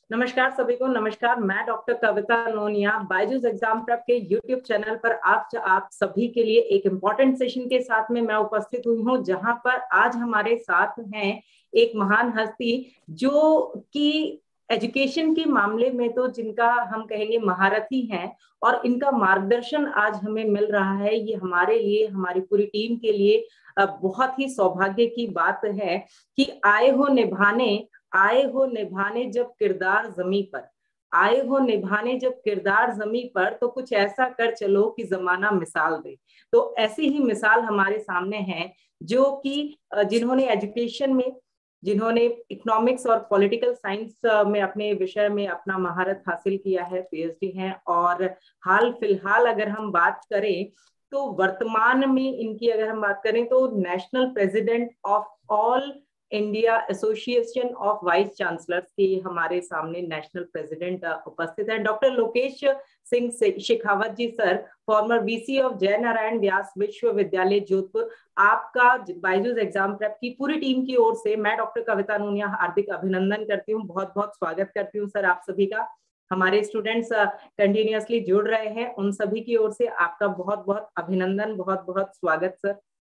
नमस्कार सभी को। नमस्कार, मैं doctor Kavita Nonia Byju's exam prep के यूट्यूब चैनल पर आप सभी के लिए एक इम्पोर्टेंट सेशन के साथ में मैं उपस्थित हुई हूँ, जहां पर आज हमारे साथ हैं एक महान हस्ती जो कि एजुकेशन के मामले में तो जिनका हम कहेंगे महारथी हैं, और इनका मार्गदर्शन आज हमें मिल रहा है। ये हमारे लिए, हमारी पूरी टीम के लिए बहुत ही सौभाग्य की बात है कि आए हो निभाने जब किरदार जमी पर, आए हो निभाने जब किरदार जमी पर, तो कुछ ऐसा कर चलो कि जमाना मिसाल दे। तो ऐसी ही मिसाल हमारे सामने है जो कि जिन्होंने एजुकेशन में, जिन्होंने इकोनॉमिक्स और पॉलिटिकल साइंस में अपने विषय में अपना महारत हासिल किया है, पीएचडी है। और हाल फिलहाल अगर हम बात करें तो वर्तमान में इनकी अगर हम बात करें तो national president of all India association of vice chancellors के हमारे सामने नेशनल प्रेसिडेंट उपस्थित है, doctor Lokesh Singh Shekhawat ji sir, former VC of Jai Narayan व्यास विश्वविद्यालय जोधपुर। आपका बायजूस एग्जाम प्रेप की पूरी टीम की ओर से मैं डॉक्टर कविता नोनिया हार्दिक अभिनंदन करती हूँ, बहुत बहुत स्वागत करती हूँ सर आप सभी का। हमारे स्टूडेंट्स कंटिन्यूअसली जुड़ रहे हैं, उन सभी की ओर से आपका बहुत बहुत अभिनंदन, बहुत बहुत स्वागत sir.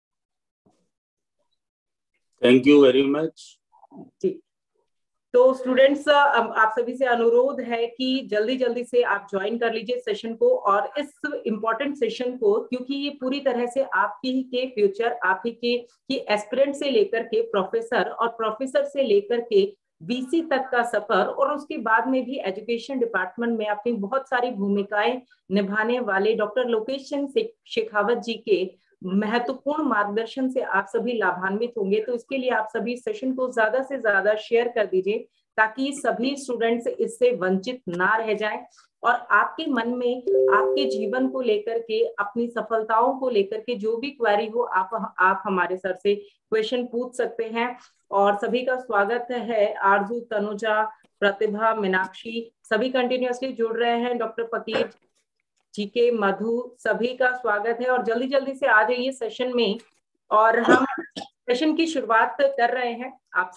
Thank you very much. जी, तो स्टूडेंट्स आप सभी से अनुरोध है कि जल्दी जल्दी से आप ज्वाइन कर लीजिए सेशन को, और इस इम्पोर्टेंट सेशन को, क्योंकि ये पूरी तरह से आपकी ही के फ्यूचर, आप ही के एस्पिरेंट से लेकर के प्रोफेसर, और प्रोफेसर से लेकर के वीसी तक का सफर, और उसके बाद में भी एजुकेशन डिपार्टमेंट में अपनी बहुत सारी भूमिकाएं निभाने वाले डॉक्टर लोकेश सिंह शेखावत जी के महत्वपूर्ण मार्गदर्शन से आप सभी लाभान्वित होंगे। तो इसके लिए आप सभी सेशन को ज्यादा से ज्यादा शेयर कर दीजिए, ताकि सभी स्टूडेंट्स इससे वंचित ना रह जाएं, और आपके मन में आपके जीवन को लेकर के, अपनी सफलताओं को लेकर के जो भी क्वेरी हो, आप हमारे सर से क्वेश्चन पूछ सकते हैं। और सभी का स्वागत है। आरजू, तनुजा, प्रतिभा, मीनाक्षी सभी कंटिन्यूअसली जुड़ रहे हैं, डॉक्टर फकीर जी के, मधु, सभी का स्वागत है। और जल्दी जल्दी से आ जाइए सेशन में, और हम सेशन की शुरुआत कर रहे हैं। आप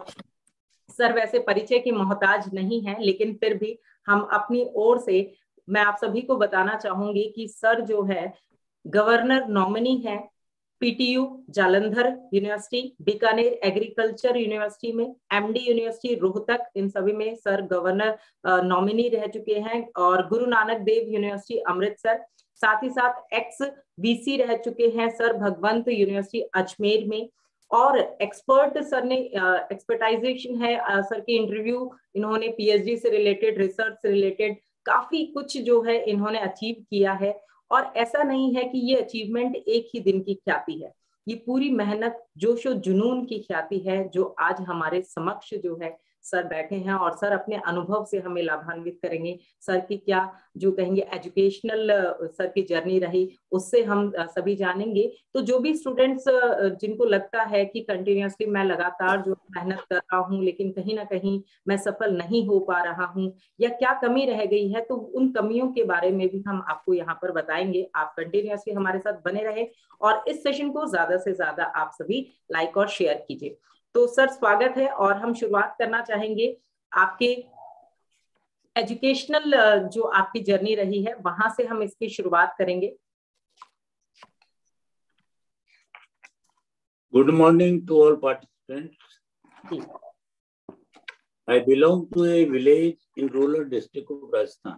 सर वैसे परिचय की मोहताज नहीं है, लेकिन फिर भी हम अपनी ओर से मैं आप सभी को बताना चाहूंगी कि सर जो है गवर्नर नॉमिनी है PTU Jalandhar university, Bikaner agriculture university में, एमडी यूनिवर्सिटी रोहतक, इन सभी में सर गवर्नर नॉमिनी रह चुके हैं, और गुरु नानक देव यूनिवर्सिटी अमृतसर, साथ ही साथ एक्स वीसी रह चुके हैं सर भगवंत यूनिवर्सिटी अजमेर में। और एक्सपर्ट सर ने एक्सपर्टाइजेशन है सर के इंटरव्यू, इन्होंने पीएचडी से रिलेटेड, रिसर्च से रिलेटेड काफी कुछ जो है इन्होंने अचीव किया है। और ऐसा नहीं है कि ये अचीवमेंट एक ही दिन की ख्याति है, ये पूरी मेहनत, जोश और जुनून की ख्याति है, जो आज हमारे समक्ष जो है सर बैठे हैं, और सर अपने अनुभव से हमें लाभान्वित करेंगे। सर की क्या जो कहेंगे एजुकेशनल सर की जर्नी रही, उससे हम सभी जानेंगे। तो जो भी स्टूडेंट्स जिनको लगता है कि कंटिन्यूअसली मैं लगातार जो मेहनत कर रहा हूँ, लेकिन कहीं ना कहीं मैं सफल नहीं हो पा रहा हूँ, या क्या कमी रह गई है, तो उन कमियों के बारे में भी हम आपको यहाँ पर बताएंगे। आप कंटिन्यूअसली हमारे साथ बने रहे, और इस सेशन को ज्यादा से ज्यादा आप सभी लाइक और शेयर कीजिए। तो सर स्वागत है, और हम शुरुआत करना चाहेंगे आपके एजुकेशनल जो आपकी जर्नी रही है, वहां से हम इसकी शुरुआत करेंगे। Good morning to all participants. I belong to a village in rural district of Rajasthan.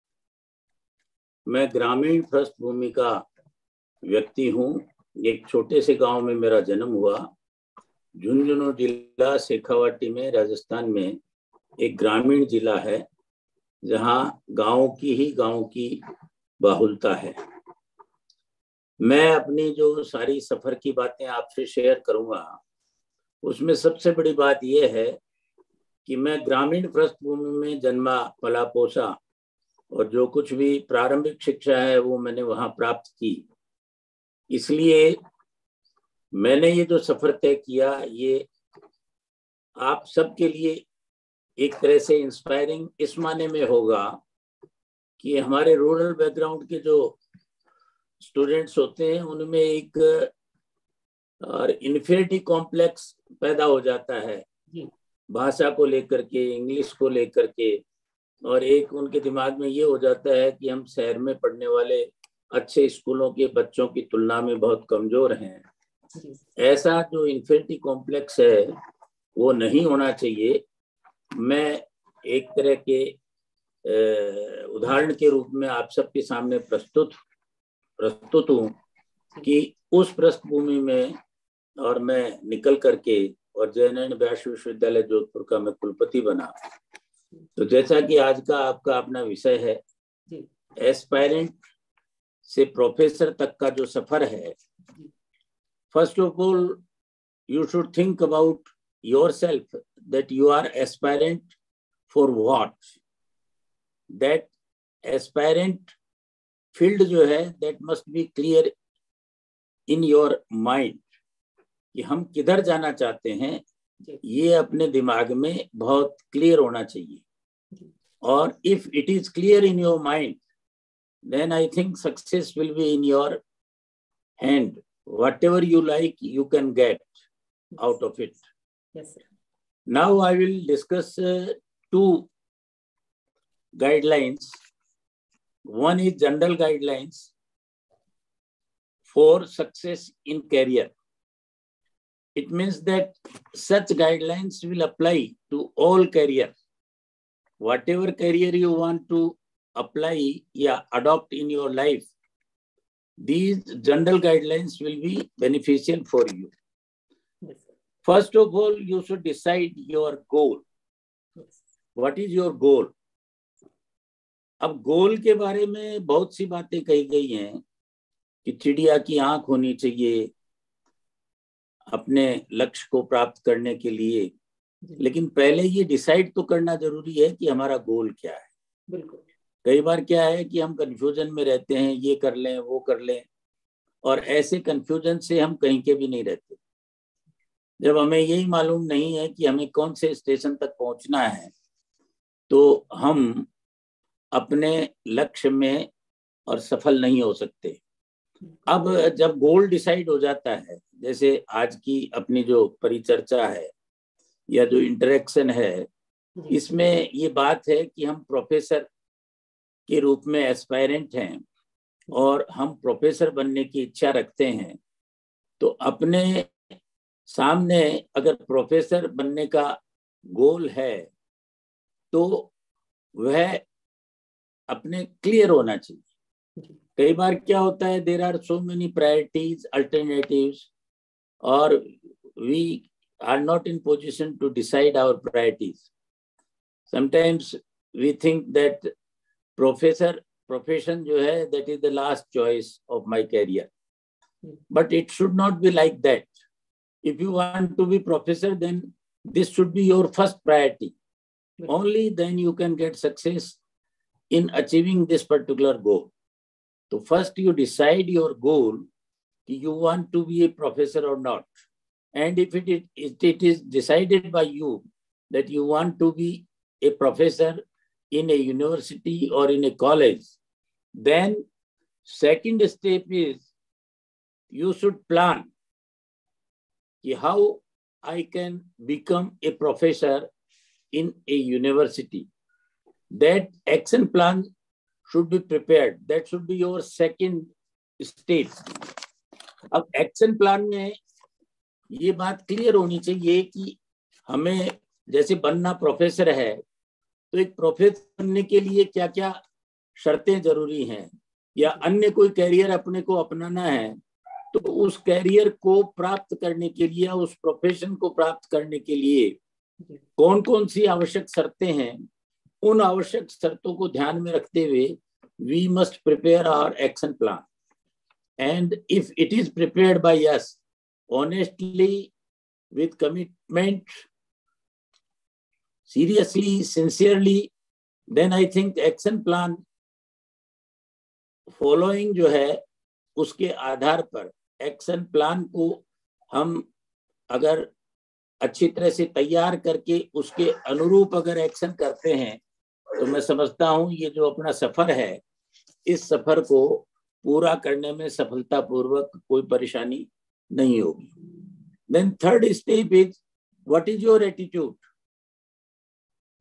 मैं ग्रामीण पृष्ठभूमि का व्यक्ति हूँ। एक छोटे से गांव में मेरा जन्म हुआ। झुंझुनू जिला शेखावाटी में, राजस्थान में एक ग्रामीण जिला है, जहां गांव की बाहुलता है। मैं अपनी जो सारी सफर की बातें आपसे शेयर करूंगा, उसमें सबसे बड़ी बात यह है कि मैं ग्रामीण पृष्ठभूमि में जन्मा, पला पोसा, और जो कुछ भी प्रारंभिक शिक्षा है वो मैंने वहां प्राप्त की। इसलिए मैंने ये जो सफर तय किया, ये आप सबके लिए एक तरह से इंस्पायरिंग इस माने में होगा कि हमारे रूरल बैकग्राउंड के जो स्टूडेंट्स होते हैं, उनमें एक इन्फीरियरिटी कॉम्प्लेक्स पैदा हो जाता है भाषा को लेकर के, इंग्लिश को लेकर के, और एक उनके दिमाग में ये हो जाता है कि हम शहर में पढ़ने वाले अच्छे स्कूलों के बच्चों की तुलना में बहुत कमजोर हैं। ऐसा जो इन्फिनिटी कॉम्प्लेक्स है वो नहीं होना चाहिए। मैं एक तरह के उदाहरण के रूप में आप सबके सामने प्रस्तुत हूँ कि उस पृष्ठभूमि में और मैं निकल करके और जयनारायण व्यास विश्वविद्यालय जोधपुर का मैं कुलपति बना। तो जैसा कि आज का आपका अपना विषय है, एस्पायरेंट से प्रोफेसर तक का जो सफर है, first of all you should think about yourself that you are aspirant for what. That aspirant field जो है that must be clear in your mind कि हम किधर जाना चाहते हैं, ये अपने दिमाग में बहुत क्लियर होना चाहिए। और if it is clear in your mind, then I think success will be in your hand. Whatever you like, you can get out of it. Yes, sir. Now I will discuss two guidelines. One is general guidelines for success in career. It means that such guidelines will apply to all career. Whatever career you want to apply, adopt in your life, these general guidelines will be beneficial for you. Yes, sir. First of all, you should decide your goal. Yes. What is your goal? अब गोल के बारे में बहुत सी बातें कही गई हैं कि चिड़िया की आंख होनी चाहिए अपने लक्ष्य को प्राप्त करने के लिए, लेकिन पहले ये डिसाइड तो करना जरूरी है कि हमारा गोल क्या है। बिल्कुल। कई बार क्या है कि हम कंफ्यूजन में रहते हैं, ये कर लें वो कर लें, और ऐसे कंफ्यूजन से हम कहीं के भी नहीं रहते। जब हमें यही मालूम नहीं है कि हमें कौन से स्टेशन तक पहुंचना है, तो हम अपने लक्ष्य में और सफल नहीं हो सकते। अब जब गोल डिसाइड हो जाता है, जैसे आज की अपनी जो परिचर्चा है या जो इंटरेक्शन है, इसमें ये बात है कि हम प्रोफेसर के रूप में एस्पायरेंट हैं और हम प्रोफेसर बनने की इच्छा रखते हैं। तो अपने सामने अगर प्रोफेसर बनने का गोल है तो वह अपने क्लियर होना चाहिए। कई बार क्या होता है, there are so many priorities, alternatives, और we are not in position to decide our priorities. Sometimes we think that profession जो है that is the last choice of my career, but it should not be like that. If you want to be professor, then this should be your first priority. Only then you can get success in achieving this particular goal. So first you decide your goal, you want to be a professor or not. And if it is decided by you that you want to be a professor in a university or in a college, then second step is you should plan how I can become a professor in a university. That action plan should be prepared. That should be your second stage. अब action plan में ये बात clear होनी चाहिए कि हमें जैसे बनना प्रोफेसर है, तो एक प्रोफेसर बनने के लिए क्या क्या शर्तें जरूरी हैं, या अन्य कोई कैरियर अपने को अपनाना है, तो उस कैरियर को प्राप्त करने के लिए, उस प्रोफेशन को प्राप्त करने के लिए कौन कौन सी आवश्यक शर्तें हैं, उन आवश्यक शर्तों को ध्यान में रखते हुए we must prepare our action plan. And if it is prepared by us honestly, with commitment, seriously, sincerely, then I think action plan following जो है उसके आधार पर एक्शन प्लान को हम अगर अच्छी तरह से तैयार करके उसके अनुरूप अगर एक्शन करते हैं, तो मैं समझता हूं ये जो अपना सफर है, इस सफर को पूरा करने में सफलतापूर्वक कोई परेशानी नहीं होगी। Then third step is what is your attitude.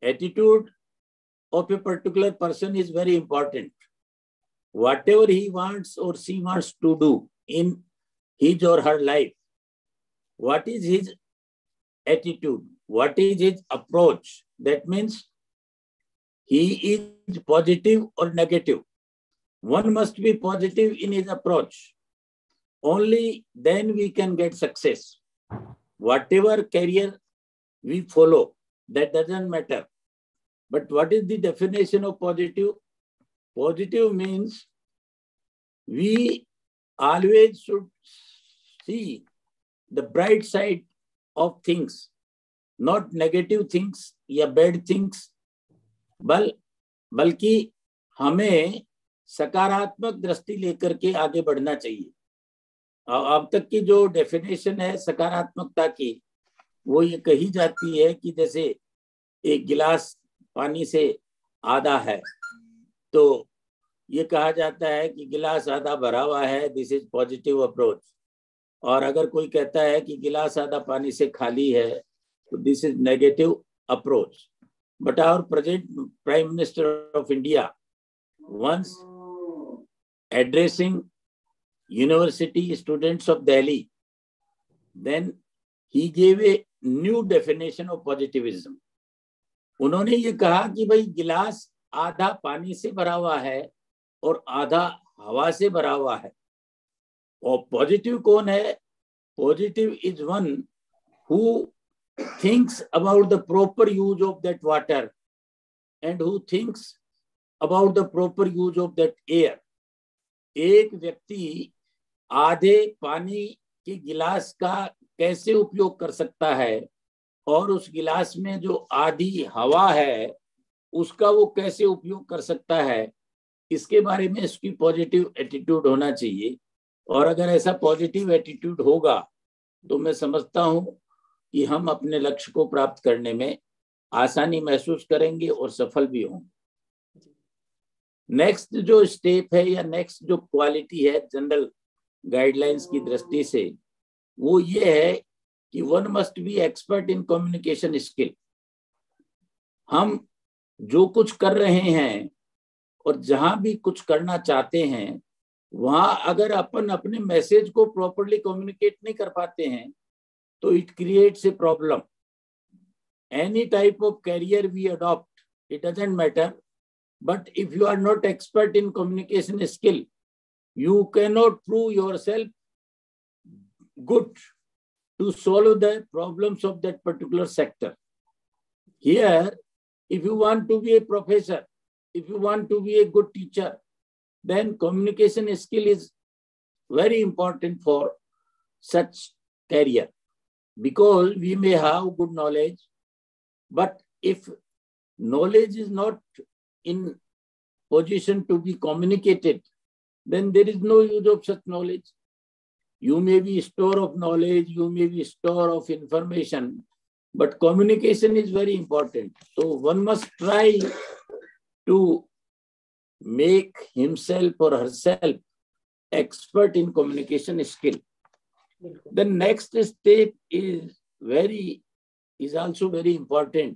attitude of a particular person is very important. Whatever he wants or she wants to do in his or her life, what is his attitude? What is his approach? That means he is positive or negative. One must be positive in his approach. Only then we can get success. Whatever career we follow, that doesn't matter. But what is the definition of positive? Positive means we always should see the bright side of things, not negative things या bad things, बल्कि हमें सकारात्मक दृष्टि लेकर के आगे बढ़ना चाहिए। अब तक की जो डेफिनेशन है सकारात्मकता की, वो ये कही जाती है कि जैसे एक गिलास पानी से आधा है, तो ये कहा जाता है कि गिलास आधा भरा हुआ है, दिस इज पॉजिटिव अप्रोच। और अगर कोई कहता है कि गिलास आधा पानी से खाली है, तो this is negative approach. But our present prime minister of India once addressing university students of Delhi, then he gave a new definition of positivism. उन्होंने ये कहा कि भाई गिलास आधा पानी से भरा हुआ है और आधा हवा से भरा हुआ है। और पॉजिटिव कौन है? Positive is one who thinks about the proper use of that water and who thinks about the proper use of that air. एक व्यक्ति आधे पानी के गिलास का कैसे उपयोग कर सकता है और उस गिलास में जो आधी हवा है उसका वो कैसे उपयोग कर सकता है, इसके बारे में इसकी पॉजिटिव एटीट्यूड होना चाहिए। और अगर ऐसा पॉजिटिव एटीट्यूड होगा तो मैं समझता हूं कि हम अपने लक्ष्य को प्राप्त करने में आसानी महसूस करेंगे और सफल भी होंगे। नेक्स्ट जो स्टेप है या नेक्स्ट जो क्वालिटी है जनरल गाइडलाइंस की दृष्टि से, वो ये है कि one must be expert in communication skill. हम जो कुछ कर रहे हैं और जहां भी कुछ करना चाहते हैं, वहां अगर अपन अपने मैसेज को प्रॉपरली कम्युनिकेट नहीं कर पाते हैं तो it creates a problem. Any type of career we adopt, it doesn't matter, but if you are not expert in communication skill, you cannot prove yourself good to solve the problems of that particular sector. Here, if you want to be a professor, if you want to be a good teacher, then communication skill is very important for such career, because we may have good knowledge, but if knowledge is not in position to be communicated, then there is no use of such knowledge. You may be store of knowledge, you may be store of information, but communication is very important. So one must try to make himself or herself expert in communication skill. The next step is also very important.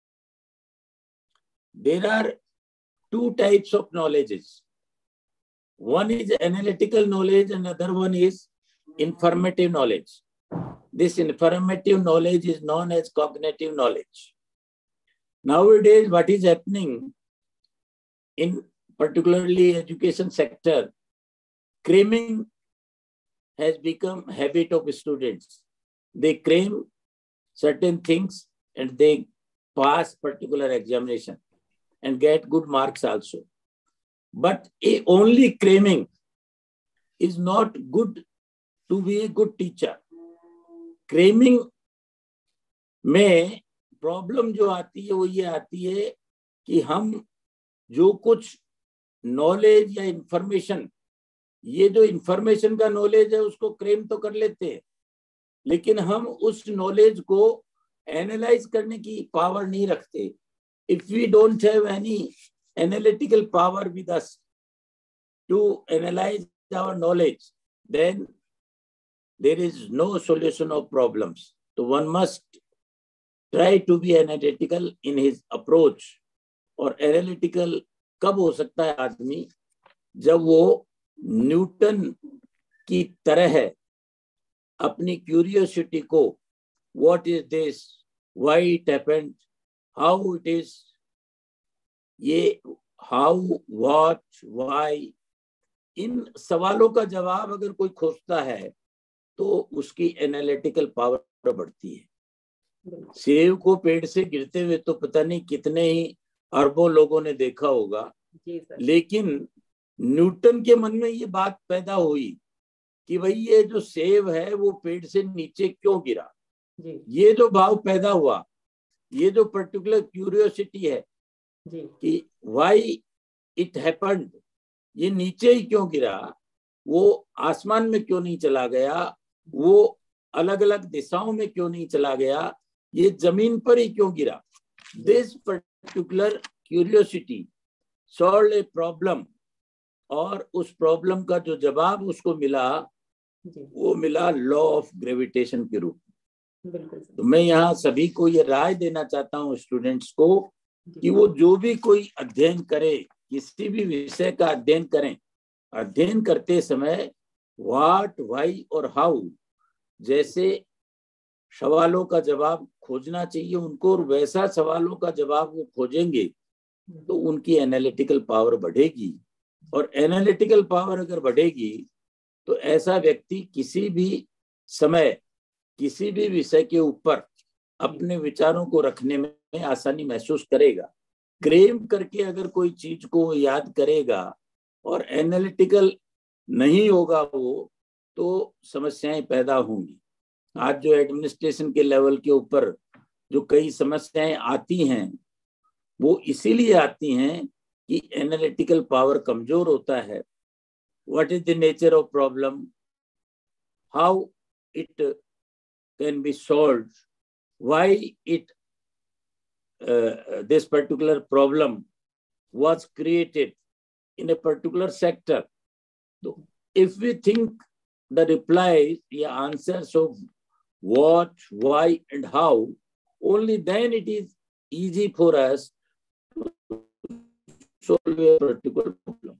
There are two types of knowledges. One is analytical knowledge and another one is informative knowledge. This informative knowledge is known as cognitive knowledge. Nowadays, what is happening in particularly education sector, cramming has become habit of students. They cram certain things and they pass particular examination and get good marks also. But only cramming is not good to be a good teacher. Cramming में problem जो आती है वो ये आती है कि हम जो कुछ नॉलेज या इंफॉर्मेशन, ये जो इंफॉर्मेशन का नॉलेज है उसको क्रेम तो कर लेते हैं, लेकिन हम उस नॉलेज को एनालाइज करने की पावर नहीं रखते। If we don't have any analytical power with us to analyze our knowledge, then there is no solution of problems. So one must try to be analytical in his approach. और analytical कब हो सकता है आदमी? जब वो Newton की तरह अपनी क्यूरियोसिटी को, what is this, why it happened, how it is, ये हाउ, व्हाट, व्हाई, इन सवालों का जवाब अगर कोई खोजता है तो उसकी एनालिटिकल पावर बढ़ती है। सेब को पेड़ से गिरते हुए तो पता नहीं कितने ही अरबों लोगों ने देखा होगा, लेकिन न्यूटन के मन में ये बात पैदा हुई कि भाई ये जो सेब है वो पेड़ से नीचे क्यों गिरा। ये जो भाव पैदा हुआ, ये जो पर्टिकुलर क्यूरियोसिटी है कि व्हाई इट हैपेंड, ये नीचे ही क्यों गिरा, वो आसमान में क्यों नहीं चला गया, वो अलग अलग दिशाओं में क्यों नहीं चला गया, ये जमीन पर ही क्यों गिरा। This particular curiosity solve a problem, और उस प्रॉब्लम का जो जवाब उसको मिला वो मिला लॉ ऑफ ग्रेविटेशन के रूप में। तो मैं यहाँ सभी को ये राय देना चाहता हूँ स्टूडेंट्स को कि वो जो भी कोई अध्ययन करे, किसी भी विषय का अध्ययन करें, अध्ययन करते समय व्हाट, व्हाई और हाउ जैसे सवालों का जवाब खोजना चाहिए उनको, और वैसा सवालों का जवाब वो खोजेंगे तो उनकी एनालिटिकल पावर बढ़ेगी। और एनालिटिकल पावर अगर बढ़ेगी तो ऐसा व्यक्ति किसी भी समय किसी भी विषय के ऊपर अपने विचारों को रखने में आसानी महसूस करेगा। क्रेम करके अगर कोई चीज को याद करेगा और एनालिटिकल नहीं होगा वो, तो समस्याएं पैदा होंगी। आज जो एडमिनिस्ट्रेशन के लेवल के ऊपर जो कई समस्याएं आती हैं वो इसीलिए आती हैं कि एनालिटिकल पावर कमजोर होता है। What is the nature of problem, how it can be solved, why it this particular problem was created in a particular sector. So if we think the replies, the answers of what, why and how, only then it is easy for us to solve a particular problem.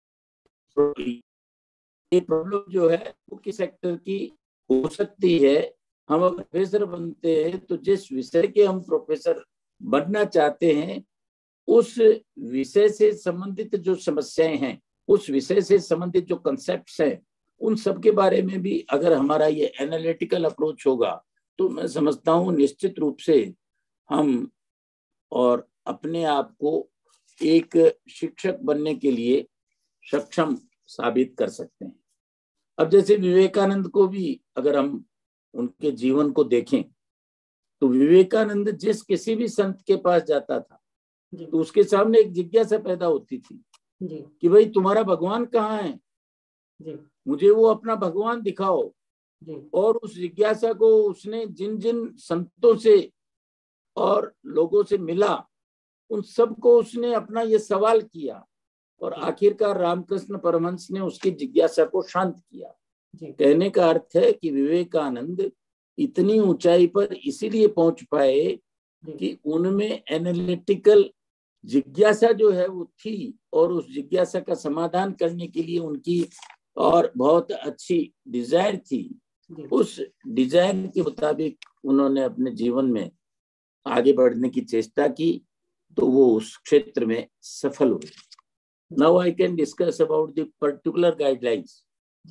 ये problem जो है वो किस sector की हो सकती है। हम अगर प्रोफेसर बनते हैं तो जिस विषय के हम प्रोफेसर बनना चाहते हैं उस विषय से संबंधित जो समस्याएं हैं, उस विषय से संबंधित जो कंसेप्ट्स हैं, उन सब के बारे में भी अगर हमारा ये एनालिटिकल अप्रोच होगा तो मैं समझता हूँ निश्चित रूप से हम और अपने आप को एक शिक्षक बनने के लिए सक्षम साबित कर सकते हैं। अब जैसे विवेकानंद को भी अगर हम उनके जीवन को देखें तो विवेकानंद जिस किसी भी संत के पास जाता था तो उसके सामने एक जिज्ञासा पैदा होती थी कि भाई तुम्हारा भगवान कहाँ है, मुझे वो अपना भगवान दिखाओ। और उस जिज्ञासा को उसने जिन जिन संतों से और लोगों से मिला उन सबको उसने अपना ये सवाल किया और आखिरकार रामकृष्ण परमहंस ने उसकी जिज्ञासा को शांत किया। कहने का अर्थ है कि विवेकानंद इतनी ऊंचाई पर इसीलिए पहुंच पाए कि उनमें एनालिटिकल जिज्ञासा जो है वो थी और उस जिज्ञासा का समाधान करने के लिए उनकी और बहुत अच्छी डिजायर थी। उस डिजायर के मुताबिक उन्होंने अपने जीवन में आगे बढ़ने की चेष्टा की तो वो उस क्षेत्र में सफल हुए। Now I can discuss about the particular guidelines.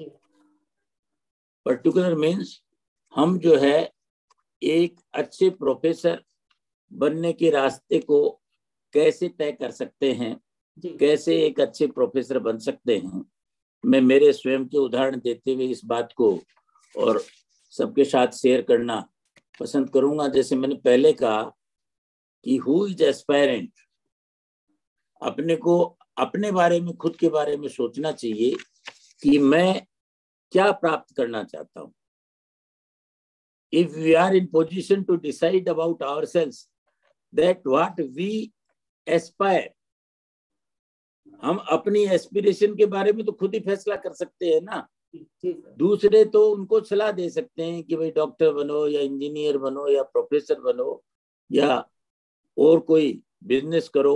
Particular means हम जो है एक अच्छे प्रोफेसर बनने के रास्ते को कैसे तय कर सकते हैं, कैसे एक अच्छे प्रोफेसर बन सकते हैं। मैं मेरे स्वयं के उदाहरण देते हुए इस बात को और सबके साथ शेयर करना पसंद करूंगा। जैसे मैंने पहले कहा कि हु इज एस्पायरेंट, अपने को अपने बारे में, खुद के बारे में सोचना चाहिए कि मैं क्या प्राप्त करना चाहता हूं। If we are in position to decide about ourselves that what we aspire, हम अपनी एस्पिरेशन के बारे में तो खुद ही फैसला कर सकते हैं ना। दूसरे तो उनको सलाह दे सकते हैं कि भाई डॉक्टर बनो या इंजीनियर बनो या प्रोफेसर बनो, या और कोई बिजनेस करो।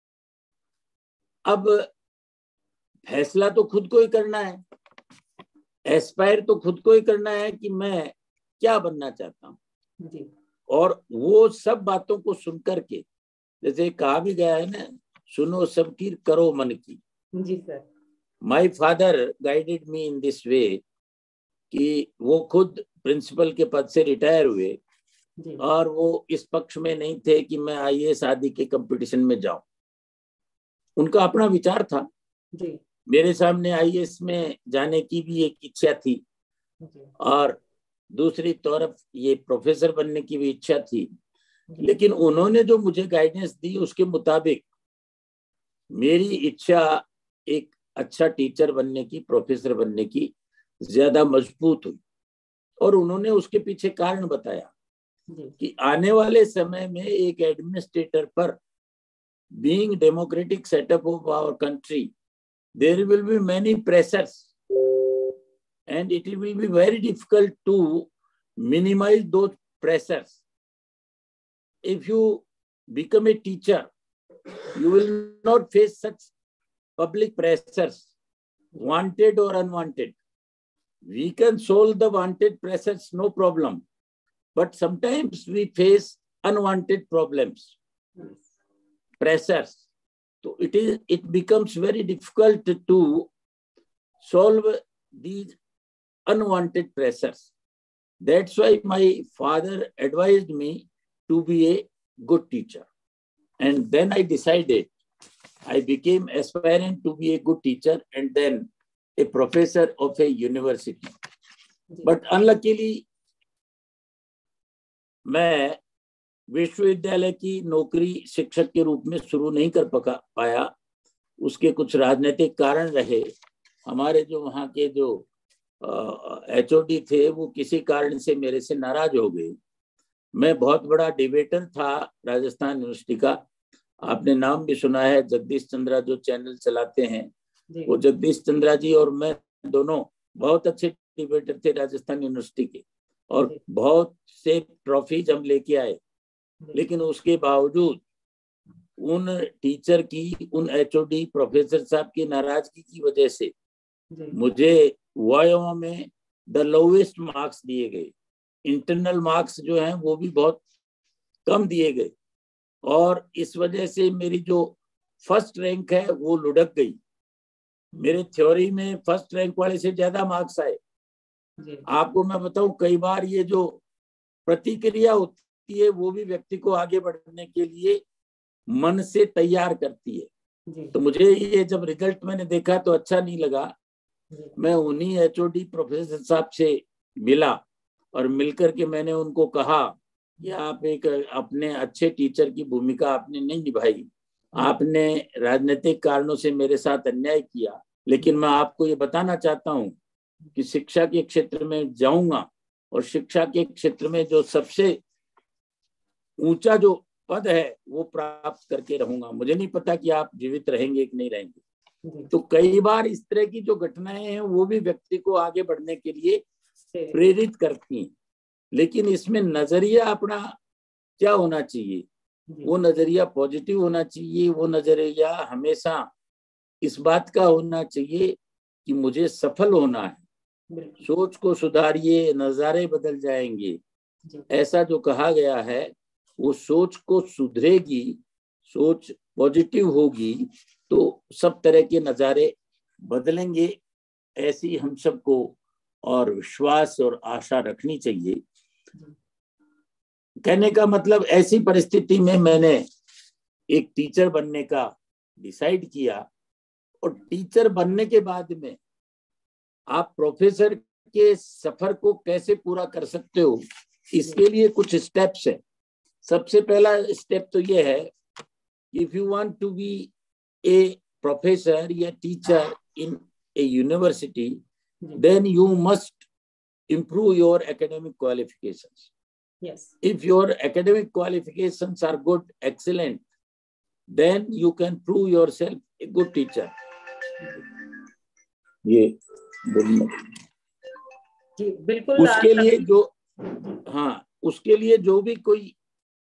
अब फैसला तो खुद को ही करना है, एस्पायर तो खुद को ही करना है कि मैं क्या बनना चाहता हूँ। और वो सब बातों को सुनकर के, जैसे कहा भी गया है ना, सुनो सबकी करो मन की। जी sir. My father guided me in this way कि वो खुद प्रिंसिपल के पद से रिटायर हुए और वो इस पक्ष में नहीं थे कि मैं आईएएस आदि के कंपटीशन में जाऊं। उनका अपना विचार था जी। मेरे सामने आईएएस में जाने की भी एक इच्छा थी और दूसरी तरफ ये प्रोफेसर बनने की भी इच्छा थी, लेकिन उन्होंने जो मुझे गाइडेंस दी उसके मुताबिक मेरी इच्छा एक अच्छा टीचर बनने की, प्रोफेसर बनने की ज्यादा मजबूत हुई। और उन्होंने उसके पीछे कारण बताया कि आने वाले समय में एक एडमिनिस्ट्रेटर पर, being democratic setup of our country, there will be many pressures and it will be very difficult to minimize those pressures. If you become a teacher, you will not face such public pressures, wanted or unwanted. We can solve the wanted pressures, no problem, but sometimes we face unwanted problems, pressures. So it becomes very difficult to solve these unwanted pressures. That's why my father advised me to be a good teacher. And then I decided, I became aspirant to be a good teacher and then a professor of a university. But unluckily, मैं विश्वविद्यालय की नौकरी शिक्षक के रूप में शुरू नहीं कर पाया। उसके कुछ राजनीतिक कारण रहे। हमारे जो वहाँ के जो HOD थे वो किसी कारण से मेरे से नाराज हो गए। मैं बहुत बड़ा डिबेटर था राजस्थान यूनिवर्सिटी का। आपने नाम भी सुना है, जगदीश चंद्रा जो चैनल चलाते हैं, वो जगदीश चंद्रा जी और मैं दोनों बहुत अच्छे डिबेटर थे राजस्थान यूनिवर्सिटी के, और बहुत से ट्रॉफीज हम लेके आए। लेकिन उसके बावजूद उन टीचर की, उन HOD प्रोफेसर साहब की नाराजगी की वजह से मुझे वायोमा में द लोवेस्ट मार्क्स दिए गए। इंटरनल मार्क्स जो हैं वो भी बहुत कम दिए गए और इस वजह से मेरी जो फर्स्ट रैंक है वो लुढ़क गई। मेरे थ्योरी में फर्स्ट रैंक वाले से ज्यादा मार्क्स आए। आपको मैं बताऊं, कई बार ये जो प्रतिक्रिया होती है वो भी व्यक्ति को आगे बढ़ने के लिए मन से तैयार करती है। तो मुझे ये जब रिजल्ट मैंने देखा तो अच्छा नहीं लगा। मैं उन्हीं HOD प्रोफेसर साहब से मिला और मिलकर के मैंने उनको कहा कि आप एक अपने अच्छे टीचर की भूमिका आपने नहीं निभाई, आपने राजनीतिक कारणों से मेरे साथ अन्याय किया, लेकिन मैं आपको ये बताना चाहता हूँ कि शिक्षा के क्षेत्र में जाऊंगा और शिक्षा के क्षेत्र में जो सबसे ऊंचा जो पद है वो प्राप्त करके रहूंगा। मुझे नहीं पता कि आप जीवित रहेंगे कि नहीं रहेंगे। तो कई बार इस तरह की जो घटनाएं हैं वो भी व्यक्ति को आगे बढ़ने के लिए प्रेरित करती हैं, लेकिन इसमें नजरिया अपना क्या होना चाहिए? वो नजरिया पॉजिटिव होना चाहिए। वो नजरिया हमेशा इस बात का होना चाहिए कि मुझे सफल होना है। सोच को सुधारिए, नजारे बदल जाएंगे, ऐसा जो कहा गया है वो सोच को सुधरेगी, सोच पॉजिटिव होगी तो सब तरह के नजारे बदलेंगे। ऐसी हम सबको और विश्वास और आशा रखनी चाहिए। कहने का मतलब, ऐसी परिस्थिति में मैंने एक टीचर बनने का डिसाइड किया और टीचर बनने के बाद में आप प्रोफेसर के सफर को कैसे पूरा कर सकते हो, इसके लिए कुछ स्टेप्स है। सबसे पहला स्टेप तो ये है, if you want to be a professor, a teacher in a university, then you must improve your academic qualifications. Yes. If your academic qualifications are good, excellent, then you can prove yourself a good teacher. ये बोलना जी बिल्कुल। उसके लिए जो, हाँ, उसके लिए जो भी कोई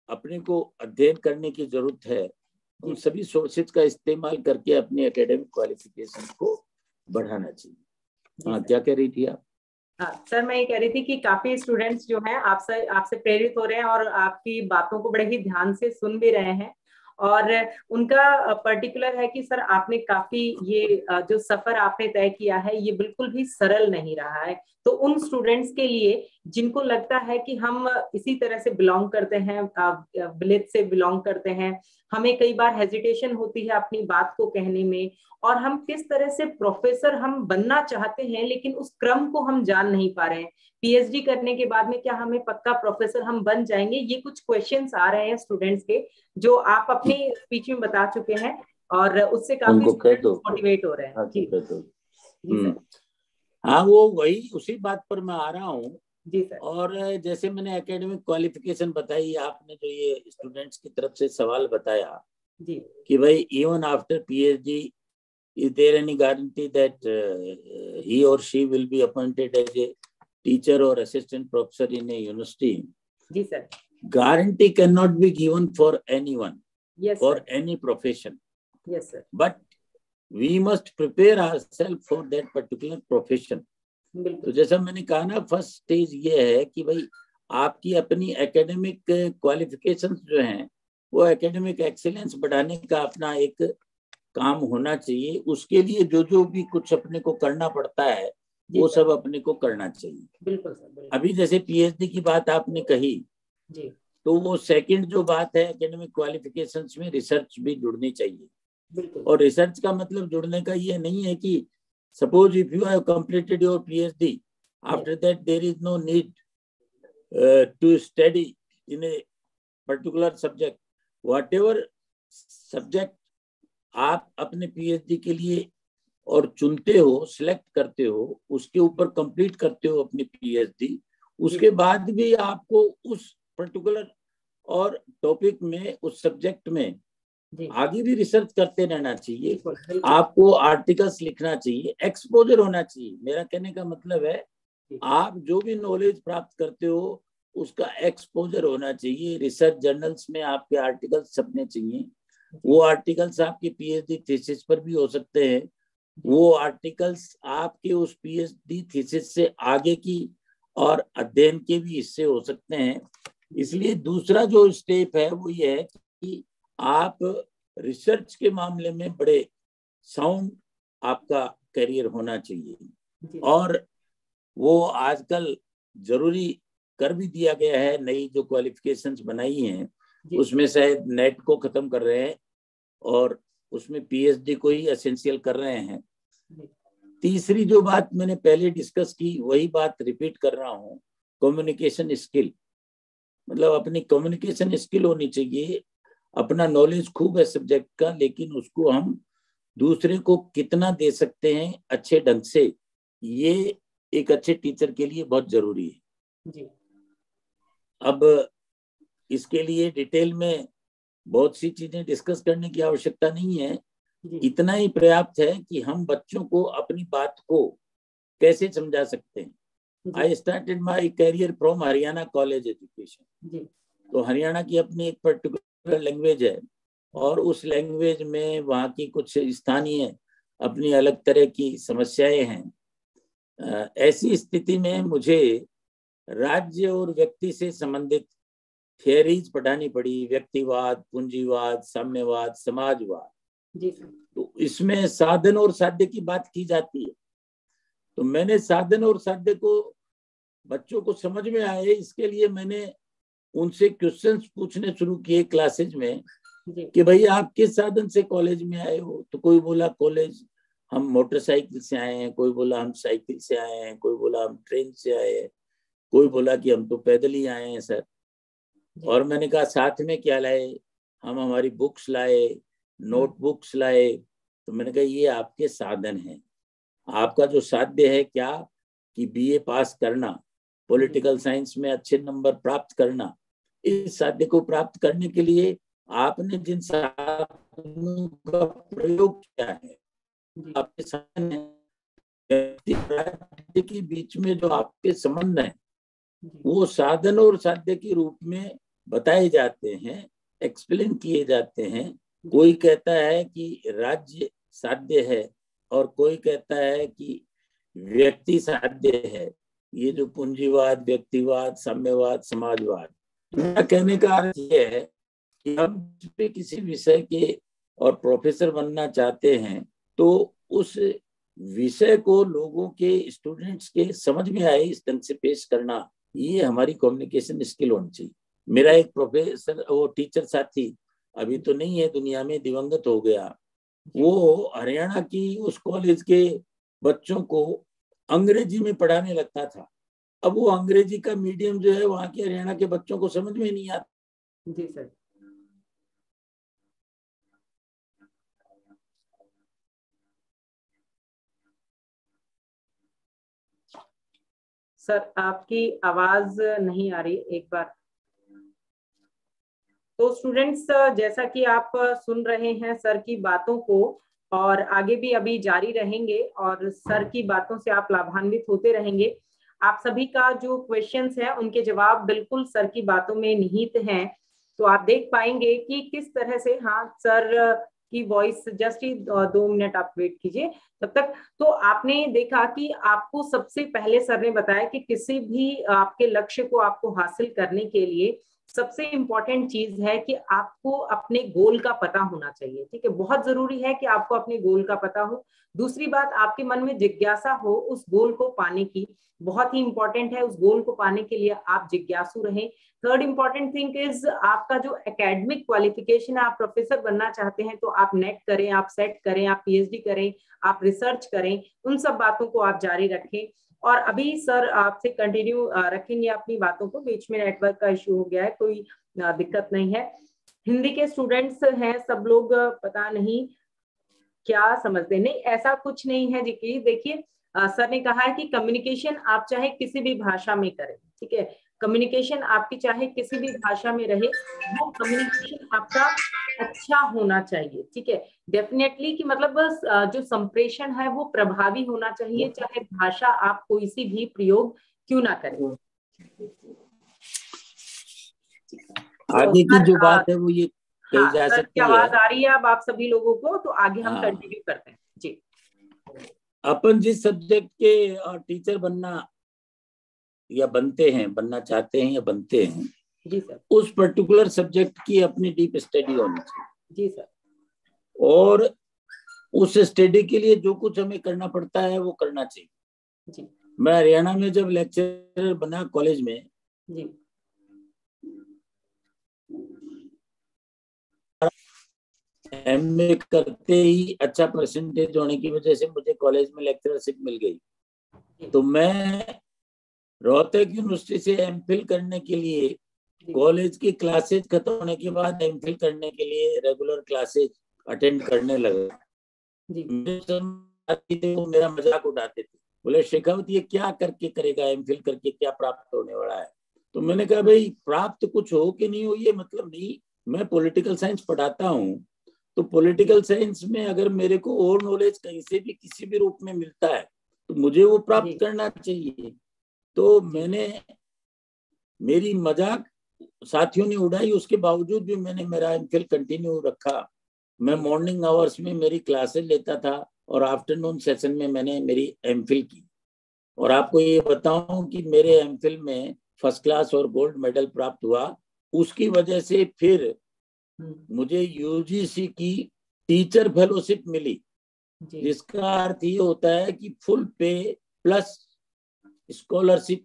अपने को अध्ययन करने की जरूरत है, उन सभी सोर्सेज का इस्तेमाल करके अपने एकेडमिक क्वालिफिकेशन को बढ़ाना चाहिए। हाँ, क्या कह रही थी आप? हाँ सर, मैं ये कह रही थी कि काफी स्टूडेंट्स जो हैं आपसे प्रेरित हो रहे हैं और आपकी बातों को बड़े ही ध्यान से सुन भी रहे हैं, और उनका पर्टिकुलर है कि सर आपने काफी ये जो सफर आपने तय किया है ये बिल्कुल भी सरल नहीं रहा है। तो उन स्टूडेंट्स के लिए जिनको लगता है कि हम इसी तरह से बिलोंग करते हैं, विलेज से बिलोंग करते हैं, हमें कई बार हेजिटेशन होती है अपनी बात को कहने में, और हम किस तरह से प्रोफेसर हम बनना चाहते हैं लेकिन उस क्रम को हम जान नहीं पा रहे हैं, पीएचडी करने के बाद में क्या हमें पक्का प्रोफेसर हम बन जाएंगे, ये कुछ क्वेश्चंस आ रहे हैं स्टूडेंट्स के, जो आप अपनी स्पीच में बता चुके हैं, और उससे काफी मोटिवेट हो रहे हैं। जी जी सर। हाँ, वो वही उसी बात पर मैं आ रहा हूँ। जी सर। और जैसे मैंने एकेडमिक क्वालिफिकेशन बताई, आपने जो ये स्टूडेंट्स की तरफ से सवाल बताया जी कि भाई even after PhD is there any guarantee that he or she will be appointed as a teacher or assistant professor in a university? जी sir. Guarantee cannot be given for anyone. Yes, for sir. any profession. Yes, sir. But we must prepare ourselves for that particular profession. तो जैसा मैंने कहा ना, first stage ये है कि भाई आपकी अपनी एकेडमिक क्वालिफिकेशंस जो हैं वो एकेडमिक एक्सीलेंस बढ़ाने का अपना एक काम होना चाहिए। उसके लिए जो जो भी कुछ अपने को करना पड़ता है वो सब अपने को करना चाहिए। बिल्कुल सर। अभी जैसे पीएचडी की बात आपने कही जी, तो वो सेकंड जो बात है, एकेडमिक क्वालिफिकेशंस में रिसर्च भी जुड़नी चाहिए। बिल्कुल। और रिसर्च का मतलब जुड़ने का ये नहीं है कि suppose if you have completed your PhD, after that there is no need to study in a particular subject. Whatever subject आप अपने पीएचडी के लिए और चुनते हो, सिलेक्ट करते हो, उसके ऊपर कंप्लीट करते हो अपनी पीएचडी, उसके बाद भी आपको उस पर्टिकुलर और टॉपिक में, उस सब्जेक्ट में आगे भी रिसर्च करते रहना चाहिए। आपको आर्टिकल्स लिखना चाहिए, एक्सपोजर होना चाहिए। मेरा कहने का मतलब है आप जो भी नॉलेज प्राप्त करते हो उसका एक्सपोजर होना चाहिए। रिसर्च जर्नल्स में आपके आर्टिकल्स छपने चाहिए। वो आर्टिकल्स आपकी पीएचडी थीसिस पर भी हो सकते हैं, वो आर्टिकल्स आपके उस पीएचडी थीसिस से आगे की और अध्ययन के भी हिस्से हो सकते हैं। इसलिए दूसरा जो स्टेप है वो ये है कि आप रिसर्च के मामले में बड़े साउंड आपका करियर होना चाहिए। और वो आजकल जरूरी कर भी दिया गया है। नई जो क्वालिफिकेशंस बनाई हैं उसमें शायद नेट को खत्म कर रहे हैं और उसमें पीएचडी को ही एसेंशियल कर रहे हैं। तीसरी जो बात मैंने पहले डिस्कस की वही बात रिपीट कर रहा हूँ, कम्युनिकेशन स्किल। मतलब अपनी कम्युनिकेशन स्किल होनी चाहिए। अपना नॉलेज खूब है सब्जेक्ट का, लेकिन उसको हम दूसरे को कितना दे सकते हैं अच्छे ढंग से, ये एक अच्छे टीचर के लिए बहुत जरूरी है जी। अब इसके लिए डिटेल में बहुत सी चीजें डिस्कस करने की आवश्यकता नहीं है। इतना ही पर्याप्त है कि हम बच्चों को अपनी बात को कैसे समझा सकते हैं। I started my career from Haryana college education. तो हरियाणा की अपनी एक पर्टिकुलर लैंग्वेज है और उस लैंग्वेज में वहाँ की कुछ स्थानीय अपनी अलग तरह की समस्याएं हैं। ऐसी स्थिति में मुझे राज्य और व्यक्ति से संबंधित थियरीज पढ़ानी पड़ी, व्यक्तिवाद, पूंजीवाद, साम्यवाद, समाजवाद जी। तो इसमें साधन और साध्य की बात की जाती है। तो मैंने साधन और साध्य को बच्चों को समझ में आए, इसके लिए मैंने उनसे क्वेश्चंस पूछने शुरू किए क्लासेज में कि भाई आप किस साधन से कॉलेज में आए हो। तो कोई बोला कॉलेज हम मोटरसाइकिल से आए हैं, कोई बोला हम साइकिल से आए हैं, कोई बोला हम ट्रेन से आए हैं, कोई बोला कि हम तो पैदल ही आए हैं सर। और मैंने कहा साथ में क्या लाए? हम हमारी बुक्स लाए, नोटबुक्स लाए। तो मैंने कहा ये आपके साधन हैं। आपका जो साध्य है क्या कि बीए पास करना, पॉलिटिकल साइंस में अच्छे नंबर प्राप्त करना। इस साध्य को प्राप्त करने के लिए आपने जिन साधनों का प्रयोग किया है, आपके साधन के बीच में जो आपके संबंध है वो साधन और साध्य के रूप में बताए जाते हैं, एक्सप्लेन किए जाते हैं। कोई कहता है कि राज्य साध्य है और कोई कहता है कि व्यक्ति साध्य है। ये जो पूंजीवाद, व्यक्तिवाद, साम्यवाद, समाजवाद, मेरा कहने का अर्थ यह है कि हम किसी विषय के और प्रोफेसर बनना चाहते हैं तो उस विषय को लोगों के, स्टूडेंट्स के समझ में आए इस ढंग से पेश करना, ये हमारी कम्युनिकेशन स्किल होनी चाहिए। मेरा एक प्रोफेसर, वो टीचर साथी अभी तो नहीं है दुनिया में, दिवंगत हो गया। वो हरियाणा की उस कॉलेज के बच्चों को अंग्रेजी में पढ़ाने लगता था। अब वो अंग्रेजी का मीडियम जो है वहां के हरियाणा के बच्चों को समझ में नहीं आता। जी सर। सर आपकी आवाज नहीं आ रही, एक बार। तो स्टूडेंट्स, जैसा कि आप सुन रहे हैं सर की बातों को, और आगे भी अभी जारी रहेंगे और सर की बातों से आप लाभान्वित होते रहेंगे। आप सभी का जो क्वेश्चंस है उनके जवाब बिल्कुल सर की बातों में निहित हैं। तो आप देख पाएंगे कि किस तरह से, हाँ सर की वॉइस, जस्ट ही 2 मिनट आप वेट कीजिए तब तक। तो आपने देखा कि आपको सबसे पहले सर ने बताया कि किसी भी आपके लक्ष्य को आपको हासिल करने के लिए सबसे इंपॉर्टेंट चीज है कि आपको अपने गोल का पता होना चाहिए। ठीक है, बहुत जरूरी है कि आपको अपने गोल का पता हो। दूसरी बात, आपके मन में जिज्ञासा हो उस गोल को पाने की, बहुत ही इंपॉर्टेंट है। उस गोल को पाने के लिए आप जिज्ञासु रहें। थर्ड इंपॉर्टेंट थिंग इज आपका जो एकेडमिक क्वालिफिकेशन है, आप प्रोफेसर बनना चाहते हैं तो आप नेट करें, आप सेट करें, आप पीएचडी करें, आप रिसर्च करें, उन सब बातों को आप जारी रखें। और अभी सर आपसे कंटिन्यू रखेंगे अपनी बातों को। बीच में नेटवर्क का इश्यू हो गया है, कोई दिक्कत नहीं है। हिंदी के स्टूडेंट्स हैं सब लोग, पता नहीं क्या समझते, नहीं ऐसा कुछ नहीं है जी। देखिए सर ने कहा है कि कम्युनिकेशन आप चाहे किसी भी भाषा में करें, ठीक है, कम्युनिकेशन आपकी चाहे किसी भी भाषा में रहे, वो कम्युनिकेशन आपका अच्छा होना चाहिए। ठीक है, डेफिनेटली कि मतलब बस जो संप्रेषण है वो प्रभावी होना चाहिए, चाहे भाषा आप कोई सी भी प्रयोग क्यों ना करें। आगे की जो बात है वो ये कही हाँ जा सर, की सकती है। आवाज आ रही है अब आप सभी लोगों को? तो आगे हम कंटिन्यू करते हैं जी। अपन जिस सब्जेक्ट के टीचर बनना या बनते हैं, बनना चाहते हैं या बनते हैं जी सर, उस पर्टिकुलर सब्जेक्ट की अपनी डीप स्टडी होनी चाहिए। जी सर। और उस स्टडी के लिए जो कुछ हमें करना पड़ता है वो करना चाहिए जी। मैं हरियाणा में जब लेक्चरर बना कॉलेज में जी। एमए करते ही अच्छा परसेंटेज होने की वजह से मुझे कॉलेज में लेक्चरशिप मिल गई। तो मैं रोहतक यूनिवर्सिटी से एमफिल करने के लिए कॉलेज की क्लासेज खत्म होने के बाद एमफिल करने के लिए रेगुलर क्लासेज अटेंड करने लगा। वो मेरा मजाक उड़ाते थे, बोले शेखावत ये क्या करके करेगा, एमफिल करके क्या प्राप्त होने वाला है। तो मैंने कहा भाई प्राप्त कुछ हो कि नहीं हो ये मतलब नहीं, मैं पॉलिटिकल साइंस पढ़ाता हूँ, तो पॉलिटिकल साइंस में अगर मेरे को और नॉलेज कहीं से भी किसी भी रूप में मिलता है तो मुझे वो प्राप्त करना चाहिए। तो मैंने, मेरी मजाक साथियों ने उड़ाई, उसके बावजूद भी मैंने मेरा एमफिल कंटिन्यू रखा। मैं मॉर्निंग आवर्स में मेरी क्लासेस लेता था और आफ्टरनून सेशन में मैंने मेरी एमफिल की। और आपको ये बताऊं कि मेरे एमफिल में फर्स्ट क्लास और गोल्ड मेडल प्राप्त हुआ। उसकी वजह से फिर मुझे यूजीसी की टीचर फेलोशिप मिली, जिसका अर्थ ये होता है कि फुल पे प्लस स्कॉलरशिप,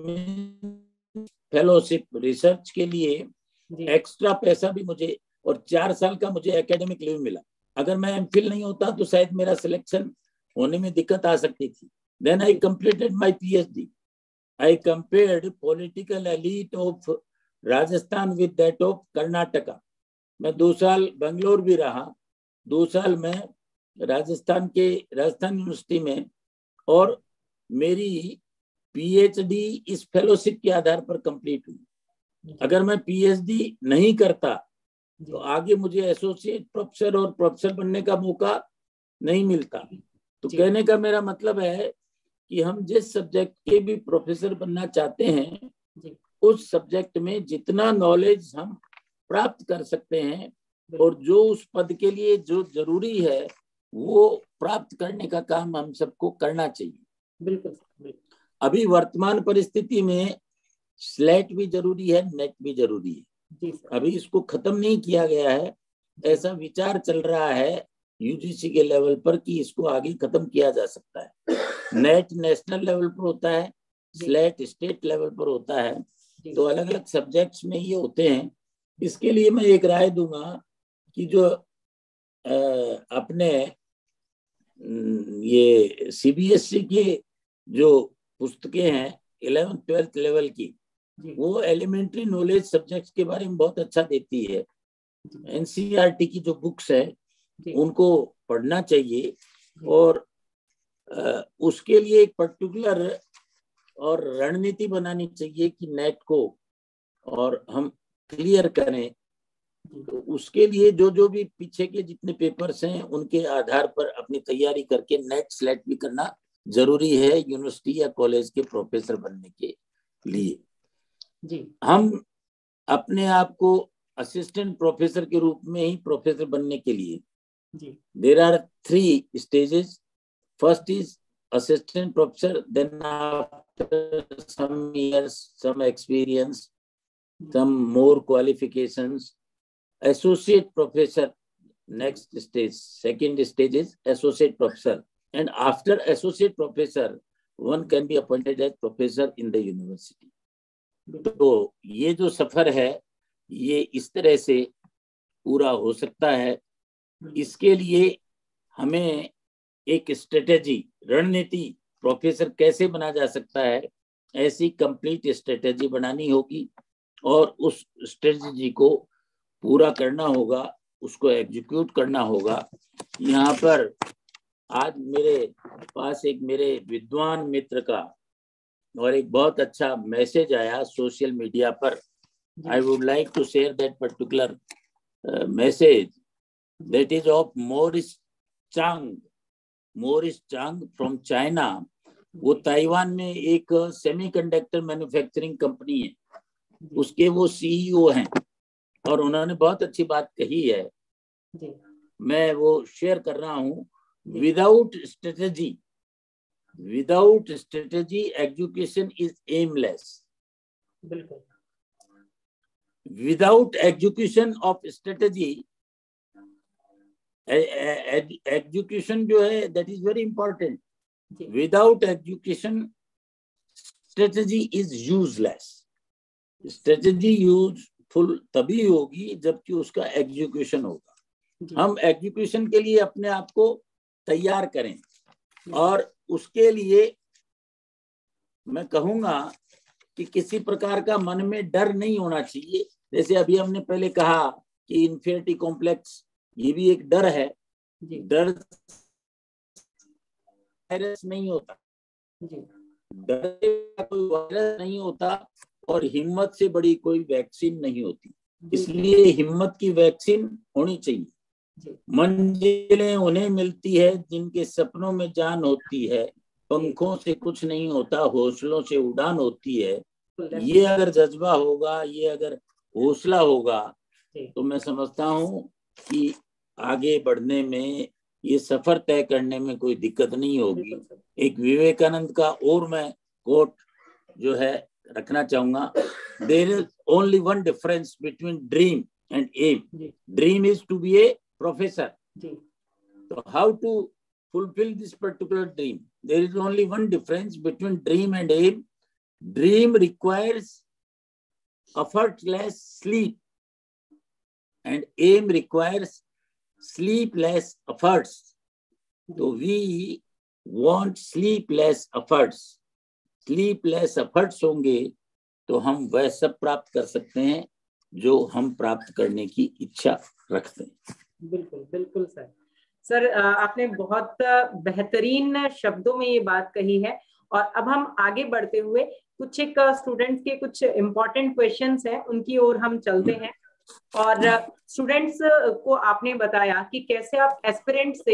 फेलोशिप, रिसर्च के लिए एक्स्ट्रा पैसा भी मुझे, और 4 साल का मुझे एकेडमिक लीव मिला। अगर मैं एमफिल नहीं होता तो शायद मेरा सिलेक्शन होने में दिक्कत आ सकती थी। Then I completed my PhD. I compared political elite of Rajasthan with that of Karnataka. मैं 2 साल बेंगलोर भी रहा, 2 साल में राजस्थान यूनिवर्सिटी में, और मेरी पीएचडी इस फेलोशिप के आधार पर कंप्लीट हुई। अगर मैं पीएचडी नहीं करता तो आगे मुझे एसोसिएट प्रोफेसर और प्रोफेसर बनने का मौका नहीं मिलता। तो कहने का मेरा मतलब है कि हम जिस सब्जेक्ट के भी प्रोफेसर बनना चाहते हैं उस सब्जेक्ट में जितना नॉलेज हम प्राप्त कर सकते हैं और जो उस पद के लिए जो जरूरी है वो प्राप्त करने का काम हम सबको करना चाहिए। बिल्कुल। अभी वर्तमान परिस्थिति में स्लेट भी जरूरी है, नेट भी जरूरी है। जी सर। अभी इसको खत्म नहीं किया गया है, ऐसा विचार चल रहा है यूजीसी के लेवल पर कि इसको आगे खत्म किया जा सकता है। नेट नेशनल लेवल पर होता है, स्लेट स्टेट लेवल पर होता है, तो अलग अलग सब्जेक्ट्स में ये होते हैं। इसके लिए मैं एक राय दूंगा कि जो अपने ये सीबीएसई के जो पुस्तकें हैं 11th 12th लेवल की, वो एलिमेंट्री नॉलेज सब्जेक्ट्स के बारे में बहुत अच्छा देती है। एनसीईआरटी की जो बुक्स है उनको पढ़ना चाहिए और उसके लिए एक पर्टिकुलर और रणनीति बनानी चाहिए कि नेट को और हम क्लियर करें। तो उसके लिए जो जो भी पीछे के जितने पेपर्स हैं उनके आधार पर अपनी तैयारी करके नेट स्लेट भी करना जरूरी है यूनिवर्सिटी या कॉलेज के प्रोफेसर बनने के लिए। जी। हम अपने आप को असिस्टेंट प्रोफेसर के रूप में ही प्रोफेसर बनने के लिए there are 3 stages. First is assistant professor, then after some years, some experience, some more qualifications, associate professor, next stage, second stage is associate professor, and after associate professor one can be appointed as professor in the university. तो ये जो सफर है ये इस तरह से पूरा हो सकता है। इसके लिए हमें एक स्ट्रेटेजी, रणनीति, प्रोफेसर कैसे बना जा सकता है, ऐसी कंप्लीट स्ट्रेटेजी बनानी होगी और उस स्ट्रेटेजी को पूरा करना होगा, उसको एग्जीक्यूट करना होगा। यहाँ पर आज मेरे पास एक मेरे विद्वान मित्र का और एक बहुत अच्छा मैसेज आया सोशल मीडिया पर। I would like to share that particular message, that is of Morris Chang from China. वो ताइवान में एक सेमीकंडक्टर मैन्युफैक्चरिंग कंपनी है, उसके वो सीईओ हैं और उन्होंने बहुत अच्छी बात कही है, मैं वो शेयर कर रहा हूँ। Without strategy education is aimless. Without education of strategy, education जो है that is very important. Without education strategy is useless. Strategy useful तभी होगी जबकि उसका एग्जीक्यूशन होगा। हम एग्जीक्यूशन के लिए अपने आप को तैयार करें और उसके लिए मैं कहूंगा कि किसी प्रकार का मन में डर नहीं होना चाहिए। जैसे अभी हमने पहले कहा कि इन्फीरियरिटी कॉम्प्लेक्स, ये भी एक डर है। डर वायरस नहीं होता, डर कोई वायरस नहीं होता और हिम्मत से बड़ी कोई वैक्सीन नहीं होती। इसलिए हिम्मत की वैक्सीन होनी चाहिए। मंजिलें उन्हें मिलती है जिनके सपनों में जान होती है, पंखों से कुछ नहीं होता, हौसलों से उड़ान होती है। ये अगर जज्बा होगा, ये अगर हौसला होगा, तो मैं समझता हूँ कि आगे बढ़ने में, ये सफर तय करने में कोई दिक्कत नहीं होगी। एक विवेकानंद का और मैं कोट जो है रखना चाहूंगा, there is only one difference between dream and aim. Dream is to be a professor. So how to fulfill this particular dream? There is only one difference between dream and aim. Dream requires effortless sleep and aim requires sleepless efforts. So we want sleepless efforts. Sleepless efforts होंगे तो हम वह सब प्राप्त कर सकते हैं जो हम प्राप्त करने की इच्छा रखते हैं। बिल्कुल सर, आपने बहुत बेहतरीन शब्दों में ये बात कही है। और अब हम आगे बढ़ते हुए कुछ एक स्टूडेंट्स के कुछ इम्पोर्टेंट क्वेश्चंस हैं, उनकी ओर हम चलते हैं। और स्टूडेंट्स को आपने बताया कि कैसे आप एस्पिरेंट से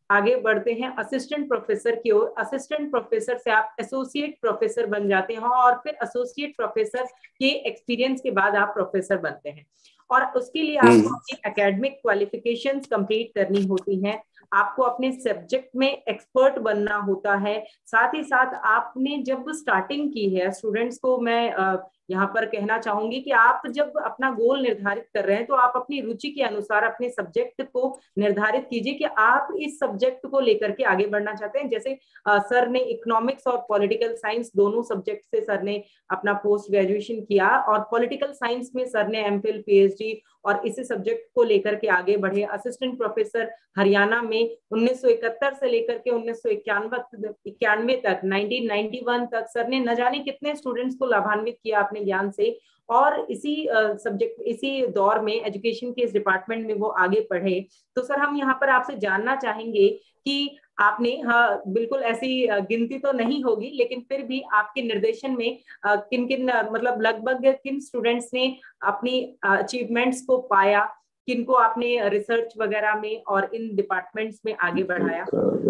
आगे बढ़ते हैं असिस्टेंट प्रोफेसर की ओर। असिस्टेंट प्रोफेसर से आप एसोसिएट प्रोफेसर बन जाते हैं और फिर एसोसिएट प्रोफेसर के एक्सपीरियंस के बाद आप प्रोफेसर बनते हैं। और उसके लिए आपको अपनी एकेडमिक क्वालिफिकेशंस कंप्लीट करनी होती हैं, आपको अपने सब्जेक्ट में एक्सपर्ट बनना होता है। साथ ही साथ आपने जब स्टार्टिंग की है, स्टूडेंट्स को मैं यहाँ पर कहना चाहूंगी कि आप जब अपना गोल निर्धारित कर रहे हैं तो आप अपनी रुचि के अनुसार अपने सब्जेक्ट को निर्धारित कीजिए कि आप इस सब्जेक्ट को लेकर के आगे बढ़ना चाहते हैं। जैसे सर ने इकोनॉमिक्स और पॉलिटिकल साइंस दोनों सब्जेक्ट से सर ने अपना पोस्ट ग्रेजुएशन किया, और पॉलिटिकल साइंस में सर ने एमफिल पीएचडी और इसी सब्जेक्ट को लेकर के आगे बढ़े। असिस्टेंट प्रोफेसर हरियाणा में 1971 से लेकर के 1991 तक 1991 तक सर ने न जाने कितने स्टूडेंट्स को लाभान्वित किया अपने ज्ञान से। और इसी सब्जेक्ट इसी दौर में एजुकेशन के इस डिपार्टमेंट में वो आगे पढ़े। तो सर हम यहाँ पर आपसे जानना चाहेंगे कि आपने, हाँ बिल्कुल ऐसी गिनती तो नहीं होगी, लेकिन फिर भी आपके निर्देशन में किन किन मतलब लगभग किन स्टूडेंट्स ने अपनी अचीवमेंट्स को पाया, किनको आपने रिसर्च वगैरह में और इन डिपार्टमेंट्स में आगे बढ़ाया?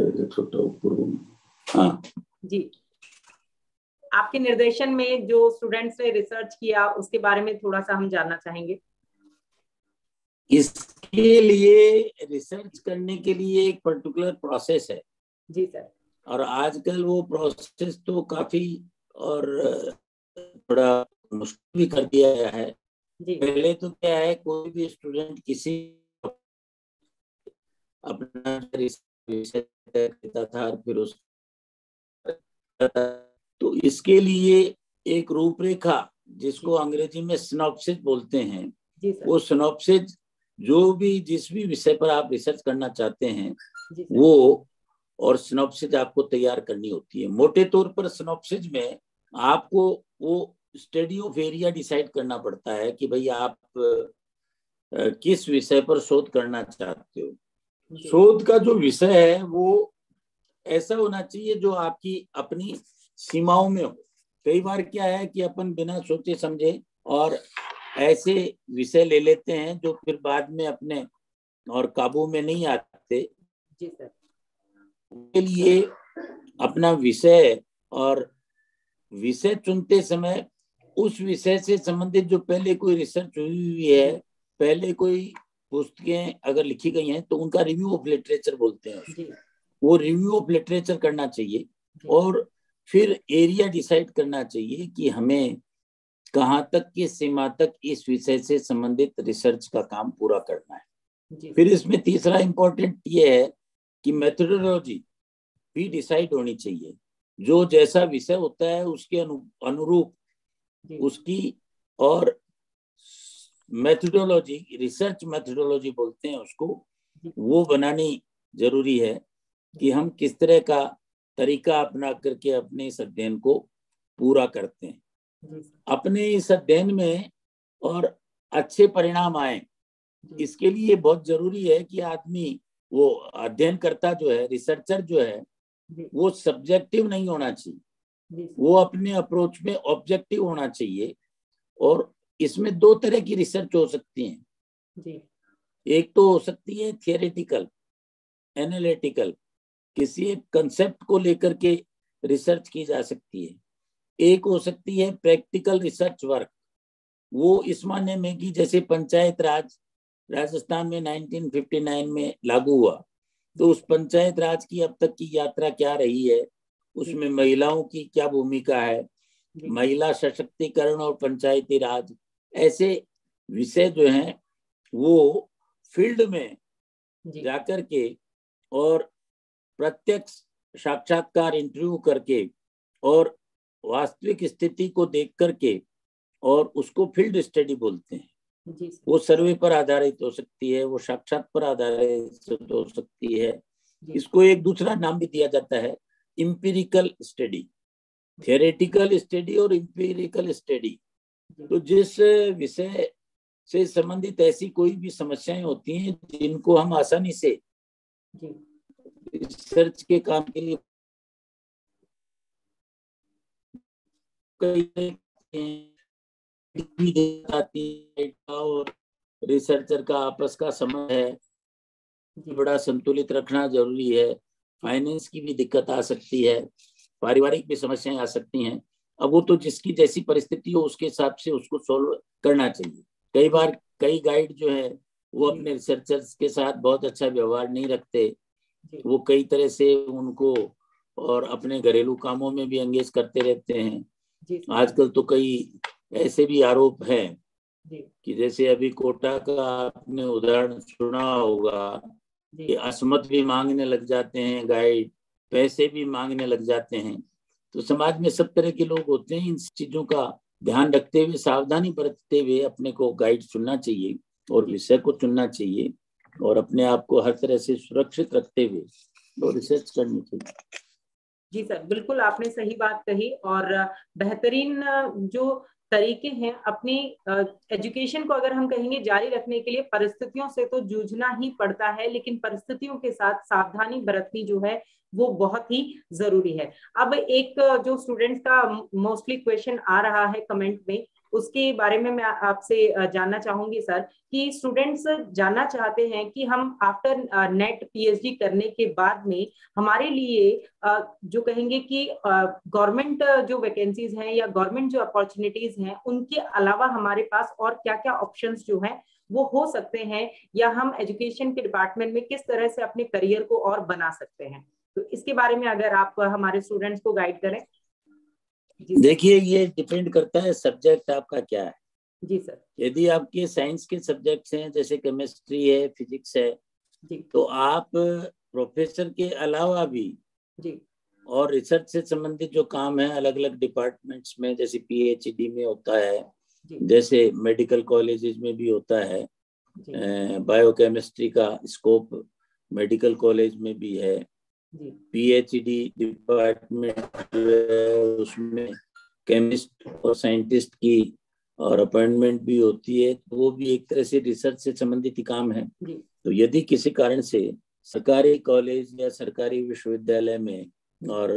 हाँ जी, आपके निर्देशन में जो स्टूडेंट्स ने रिसर्च किया उसके बारे में थोड़ा सा हम जानना चाहेंगे। इसके लिए रिसर्च करने के लिए एक पर्टिकुलर प्रोसेस है। जी सर। और आजकल वो प्रोसेस तो काफी और थोड़ा मुश्किल भी कर दिया गया है। जी। पहले तो क्या है, कोई भी स्टूडेंट किसी अपना विषय तय करता था और फिर उस तो इसके लिए एक रूपरेखा, जिसको अंग्रेजी में सिनॉप्सिस बोलते हैं, वो सिनॉप्सिस जो भी जिस भी विषय पर आप रिसर्च करना चाहते हैं वो और सिनॉप्सिस आपको तैयार करनी होती है। मोटे तौर पर सिनॉप्सिस में आपको वो स्टडी ऑफ एरिया डिसाइड करना पड़ता है कि भाई आप किस विषय पर शोध करना चाहते हो। शोध का जो विषय है वो ऐसा होना चाहिए जो आपकी अपनी सीमाओं में हो। कई बार क्या है कि अपन बिना सोचे समझे और ऐसे विषय ले लेते हैं जो फिर बाद में अपने और काबू में नहीं आते। जी सर। के लिए अपना विषय और विषय चुनते समय उस विषय से संबंधित जो पहले कोई रिसर्च हुई है, पहले कोई पुस्तकें अगर लिखी गई हैं तो उनका रिव्यू ऑफ लिटरेचर बोलते हैं, वो रिव्यू ऑफ लिटरेचर करना चाहिए। और फिर एरिया डिसाइड करना चाहिए कि हमें कहाँ तक की सीमा तक इस विषय से संबंधित रिसर्च का काम पूरा करना है। फिर इसमें तीसरा इंपॉर्टेंट ये है कि मेथोडोलॉजी भी डिसाइड होनी चाहिए। जो जैसा विषय होता है उसके अनुरूप उसकी और मेथोडोलॉजी, रिसर्च मेथोडोलॉजी बोलते हैं उसको, वो बनानी जरूरी है कि हम किस तरह का तरीका अपना करके अपने इस अध्ययन को पूरा करते हैं। अपने इस अध्ययन में और अच्छे परिणाम आए, इसके लिए बहुत जरूरी है कि आदमी, वो अध्ययन करता जो है, रिसर्चर जो है, वो सब्जेक्टिव नहीं होना चाहिए, वो अपने अप्रोच में ऑब्जेक्टिव होना चाहिए। और इसमें दो तरह की रिसर्च हो सकती है। एक तो हो सकती है थियोरेटिकल एनालिटिकल, किसी एक कंसेप्ट को लेकर के रिसर्च की जा सकती है। एक हो सकती है प्रैक्टिकल रिसर्च वर्क, वो इस मायने में कि जैसे पंचायत राज राजस्थान में 1959 में लागू हुआ, तो उस पंचायत राज की अब तक की यात्रा क्या रही है, उसमें महिलाओं की क्या भूमिका है, महिला सशक्तिकरण और पंचायती राज, ऐसे विषय जो हैं वो फील्ड में जाकर के और प्रत्यक्ष साक्षात्कार इंटरव्यू करके और वास्तविक स्थिति को देख करके, और उसको फील्ड स्टडी बोलते हैं। वो सर्वे पर आधारित हो सकती है, वो साक्षात पर आधारित हो सकती है। इसको एक दूसरा नाम भी दिया जाता है इंपिरिकल स्टडी, थियोरेटिकल स्टडी और इंपिरिकल स्टडी। तो जिस विषय से संबंधित ऐसी कोई भी समस्याएं होती हैं जिनको हम आसानी से रिसर्च के काम के लिए और रिसर्चर का आपस का समय है, बड़ा संतुलित रखना जरूरी है। फाइनेंस की भी दिक्कत आ सकती है, पारिवारिक भी समस्याएं आ सकती हैं। अब वो तो जिसकी जैसी परिस्थिति हो उसके हिसाब से उसको सोल्व करना चाहिए। कई बार कई गाइड जो है वो अपने रिसर्चर्स के साथ बहुत अच्छा व्यवहार नहीं रखते, वो कई तरह से उनको और अपने घरेलू कामों में भी एंगेज करते रहते हैं। आजकल तो कई ऐसे भी आरोप हैं कि जैसे अभी कोटा का आपने उदाहरण सुना होगा कि असमत भी मांगने लग जाते हैं गाइड, पैसे भी मांगने लग जाते हैं। तो समाज में सब तरह के लोग होते हैं, इन चीजों का ध्यान रखते हुए, सावधानी बरतते हुए अपने को गाइड चुनना चाहिए और विषय को चुनना चाहिए और अपने आप को हर तरह से सुरक्षित रखते हुए तो रिसर्च करनी चाहिए। जी सर, बिल्कुल आपने सही बात कही। और बेहतरीन जो तरीके हैं अपनी एजुकेशन को अगर हम कहेंगे जारी रखने के लिए, परिस्थितियों से तो जूझना ही पड़ता है, लेकिन परिस्थितियों के साथ सावधानी बरतनी जो है वो बहुत ही जरूरी है। अब एक जो स्टूडेंट्स का मोस्टली क्वेश्चन आ रहा है कमेंट में, उसके बारे में मैं आपसे जानना चाहूंगी सर, कि स्टूडेंट्स जानना चाहते हैं कि हम आफ्टर नेट पीएचडी करने के बाद में हमारे लिए जो कहेंगे कि गवर्नमेंट जो वैकेंसीज हैं या गवर्नमेंट जो अपॉर्चुनिटीज हैं, उनके अलावा हमारे पास और क्या क्या ऑप्शंस जो हैं वो हो सकते हैं, या हम एजुकेशन के डिपार्टमेंट में किस तरह से अपने करियर को और बना सकते हैं। तो इसके बारे में अगर आप हमारे स्टूडेंट्स को गाइड करें। देखिए, ये डिपेंड करता है सब्जेक्ट आपका क्या है। जी सर। यदि आपके साइंस के सब्जेक्ट्स हैं, जैसे केमिस्ट्री है, फिजिक्स है, तो आप प्रोफेसर के अलावा भी और रिसर्च से संबंधित जो काम है अलग अलग डिपार्टमेंट्स में, जैसे पीएचडी में होता है, जैसे मेडिकल कॉलेजेस में भी होता है, बायोकेमिस्ट्री का स्कोप मेडिकल कॉलेज में भी है, पीएचडी डिपार्टमेंट उसमें केमिस्ट और साइंटिस्ट की और अपॉइंटमेंट भी होती है, तो वो भी एक तरह से रिसर्च से संबंधित ही काम है। तो यदि किसी कारण से सरकारी कॉलेज या सरकारी विश्वविद्यालय में और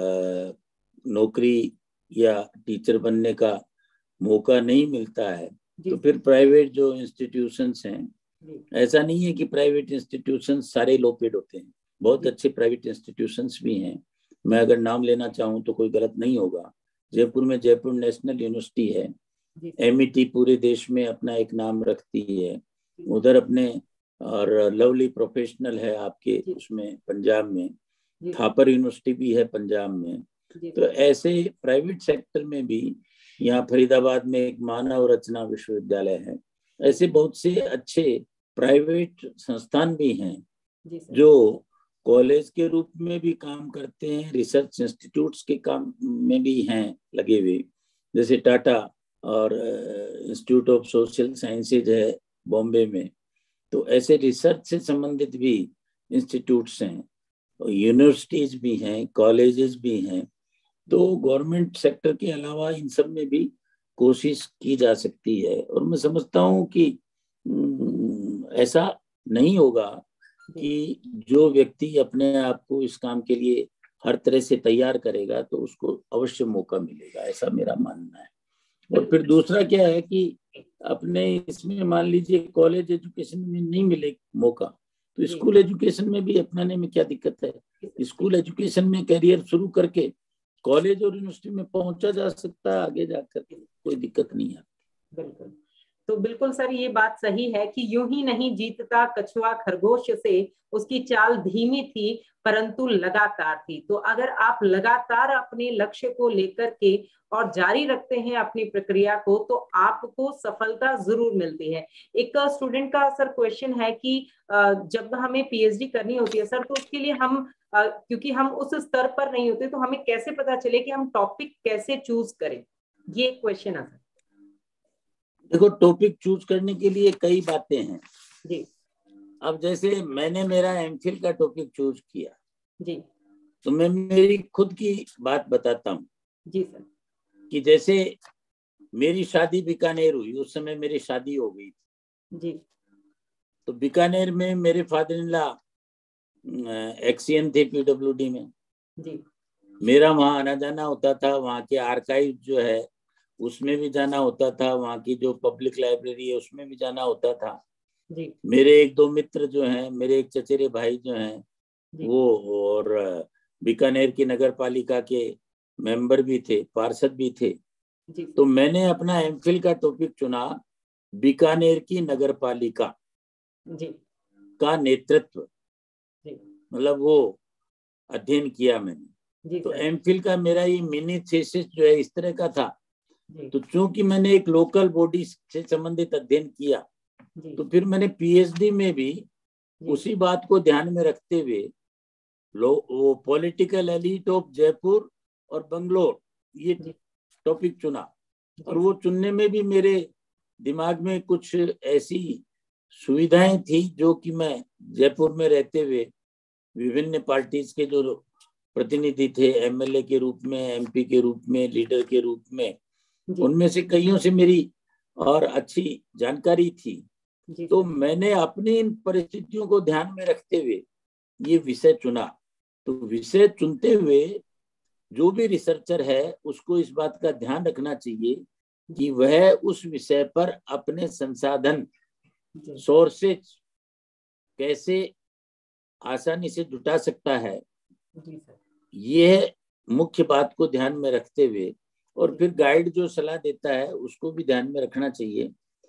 नौकरी या टीचर बनने का मौका नहीं मिलता है, तो फिर प्राइवेट जो इंस्टीट्यूशंस हैं, ऐसा नहीं है कि प्राइवेट इंस्टीट्यूशंस सारे लो पेड होते हैं, बहुत अच्छे प्राइवेट इंस्टीट्यूशंस भी हैं। मैं अगर नाम लेना चाहूँ तो कोई गलत नहीं होगा। जयपुर में जयपुर नेशनल यूनिवर्सिटी है, एमईटी पूरे देश में अपना एक नाम रखती है, उधर अपने, और लवली प्रोफेशनल है आपके उसमें पंजाब में, थापर यूनिवर्सिटी भी है पंजाब में। तो ऐसे प्राइवेट सेक्टर में भी, यहाँ फरीदाबाद में एक मानव रचना विश्वविद्यालय है, ऐसे बहुत से अच्छे प्राइवेट संस्थान भी हैं जो कॉलेज के रूप में भी काम करते हैं, रिसर्च इंस्टीट्यूट्स के काम में भी हैं लगे हुए, जैसे टाटा और इंस्टीट्यूट ऑफ सोशल साइंसेज है बॉम्बे में। तो ऐसे रिसर्च से संबंधित भी इंस्टीट्यूट्स हैं, यूनिवर्सिटीज भी हैं, कॉलेजेस भी हैं। तो गवर्नमेंट सेक्टर के अलावा इन सब में भी कोशिश की जा सकती है। और मैं समझता हूँ कि ऐसा नहीं होगा कि जो व्यक्ति अपने आप को इस काम के लिए हर तरह से तैयार करेगा तो उसको अवश्य मौका मिलेगा, ऐसा मेरा मानना है। और फिर दूसरा क्या है कि अपने इसमें मान लीजिए कॉलेज एजुकेशन में नहीं मिले मौका, तो स्कूल एजुकेशन में भी अपनाने में क्या दिक्कत है। स्कूल एजुकेशन में करियर शुरू करके कॉलेज और यूनिवर्सिटी में पहुंचा जा सकता है, आगे जाकर कोई दिक्कत नहीं है। बिल्कुल। तो बिल्कुल सर, ये बात सही है कि यूं ही नहीं जीतता कछुआ खरगोश से, उसकी चाल धीमी थी परंतु लगातार थी। तो अगर आप लगातार अपने लक्ष्य को लेकर के और जारी रखते हैं अपनी प्रक्रिया को, तो आपको सफलता जरूर मिलती है। एक स्टूडेंट का सर क्वेश्चन है कि जब हमें पीएचडी करनी होती है सर, तो उसके लिए हम क्योंकि हम उस स्तर पर नहीं होते, तो हमें कैसे पता चले कि हम टॉपिक कैसे चूज करें, ये क्वेश्चन है सर। देखो, टॉपिक चूज करने के लिए कई बातें हैं जी। अब जैसे मैंने मेरा एमफिल का टॉपिक चूज किया जी, तो मैं मेरी खुद की बात बताता हूँ। जी सर। कि जैसे मेरी शादी बीकानेर हुई, उस समय मेरी शादी हो गई जी। तो बीकानेर में मेरे फादर इन लॉ एक्सीएन थे पीडब्ल्यूडी में। जी। मेरा वहाँ आना जाना होता था, वहाँ के आर्काइव जो है उसमें भी जाना होता था, वहाँ की जो पब्लिक लाइब्रेरी है उसमें भी जाना होता था। जी। मेरे एक दो मित्र जो हैं, मेरे एक चचेरे भाई जो हैं वो, और बीकानेर की नगर पालिका के मेंबर भी थे, पार्षद भी थे। तो मैंने अपना एमफिल का टॉपिक चुना बीकानेर की नगर पालिका का नेतृत्व, मतलब वो अध्ययन किया मैंने। तो एमफिल का मेरा ये मिनी थीसिस जो है इस तरह का था। तो चूंकि मैंने एक लोकल बॉडी से संबंधित अध्ययन किया, तो फिर मैंने पीएचडी में भी उसी बात को ध्यान में रखते हुए वो पॉलिटिकल एलिट ऑफ जयपुर और बंगलोर ये टॉपिक चुना। और वो चुनने में भी मेरे दिमाग में कुछ ऐसी सुविधाएं थी जो कि मैं जयपुर में रहते हुए विभिन्न पार्टीज के जो प्रतिनिधि थे, एमएलए के रूप में, एमपी के रूप में, लीडर के रूप में, उनमें से कईयों से मेरी और अच्छी जानकारी थी। तो मैंने अपनी इन परिस्थितियों को ध्यान में रखते हुए ये विषय चुना। तो विषय चुनते हुए जो भी रिसर्चर है उसको इस बात का ध्यान रखना चाहिए कि वह उस विषय पर अपने संसाधन, सोर्सेज कैसे आसानी से जुटा सकता है, यह मुख्य बात को ध्यान में रखते हुए, और फिर गाइड जो सलाह देता है उसको भी ध्यान में रखना चाहिए।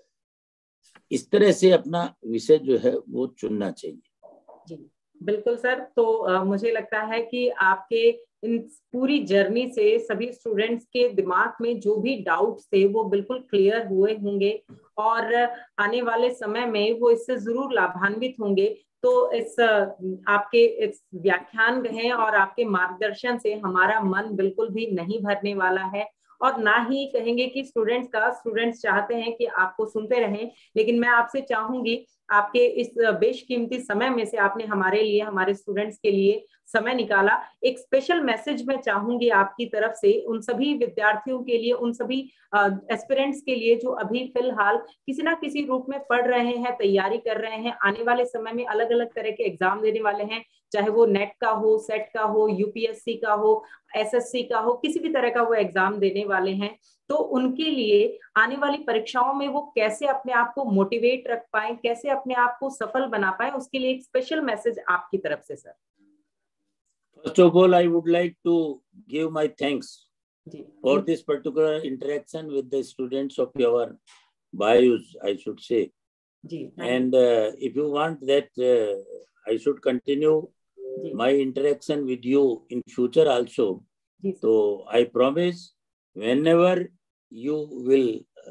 इस तरह से अपना विषय जो है वो चुनना चाहिए। जी बिल्कुल सर। तो मुझे लगता है कि आपके इन पूरी जर्नी से सभी स्टूडेंट्स के दिमाग में जो भी डाउट्स थे वो बिल्कुल क्लियर हुए होंगे और आने वाले समय में वो इससे जरूर लाभान्वित होंगे। तो इस आपके इस व्याख्यान में और आपके मार्गदर्शन से हमारा मन बिल्कुल भी नहीं भरने वाला है, और ना ही कहेंगे कि स्टूडेंट्स चाहते हैं कि आपको सुनते रहें, लेकिन मैं आपसे चाहूंगी आपके इस बेशकीमती समय में से आपने हमारे लिए, हमारे स्टूडेंट्स के लिए समय निकाला। एक स्पेशल मैसेज मैं चाहूंगी आपकी तरफ से उन सभी विद्यार्थियों के लिए, उन सभी एस्पिरेंट्स के लिए जो अभी फिलहाल किसी ना किसी रूप में पढ़ रहे हैं, तैयारी कर रहे हैं, आने वाले समय में अलग अलग तरह के एग्जाम देने वाले हैं, चाहे वो नेट का हो, सेट का हो, यूपीएससी का हो, एसएससी का हो, किसी भी तरह का वो एग्जाम देने वाले हैं। तो उनके लिए आने वाली परीक्षाओं में वो कैसे अपने आप को मोटिवेट रख पाए, कैसे अपने आप को सफल बना पाए, उसके लिए एक स्पेशल मैसेज आपकी तरफ से sir. First of all, I would like to give my thanks for this particular interaction with the students of your bios, I should say. And if you want that I should continue my interaction with you in future also, so I promise whenever you will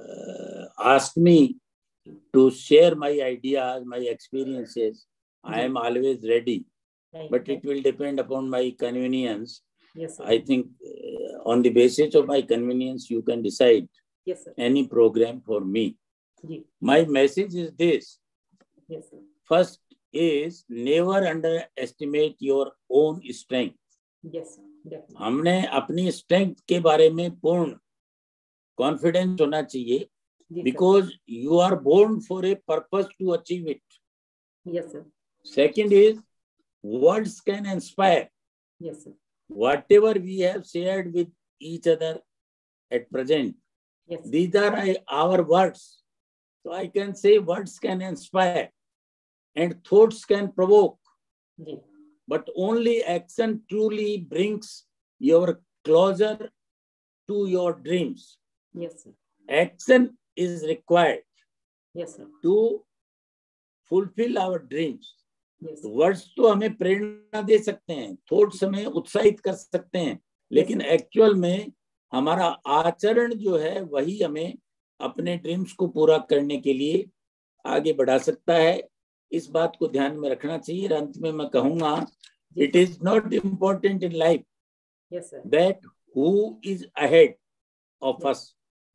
ask me to share my ideas, my experiences, I am always ready. But it will depend upon my convenience. Yes, sir. I think on the basis of my convenience, you can decide any program for me. My message is this. Yes, sir. First is never underestimate your own strength. Yes, definitely. हमने अपनी strength के बारे में पूर्ण confidence होना चाहिए, because you are born for a purpose to achieve it. Yes, sir. Second is words can inspire. Yes, sir. Whatever we have shared with each other at present, yes, these are our words. So I can say words can inspire and thoughts can provoke. Yes. But only action truly brings your closer to your dreams. Yes, sir. Action is required. Yes, sir. To fulfill our dreams. Words तो हमें प्रेरणा दे सकते हैं, thoughts हमें उत्साहित कर सकते हैं, लेकिन एक्चुअल में हमारा आचरण जो है वही हमें अपने ड्रीम्स को पूरा करने के लिए आगे बढ़ा सकता है। इस बात को ध्यान में रखना चाहिए। अंत में मैं कहूंगा, it is not important in life that who is ahead of us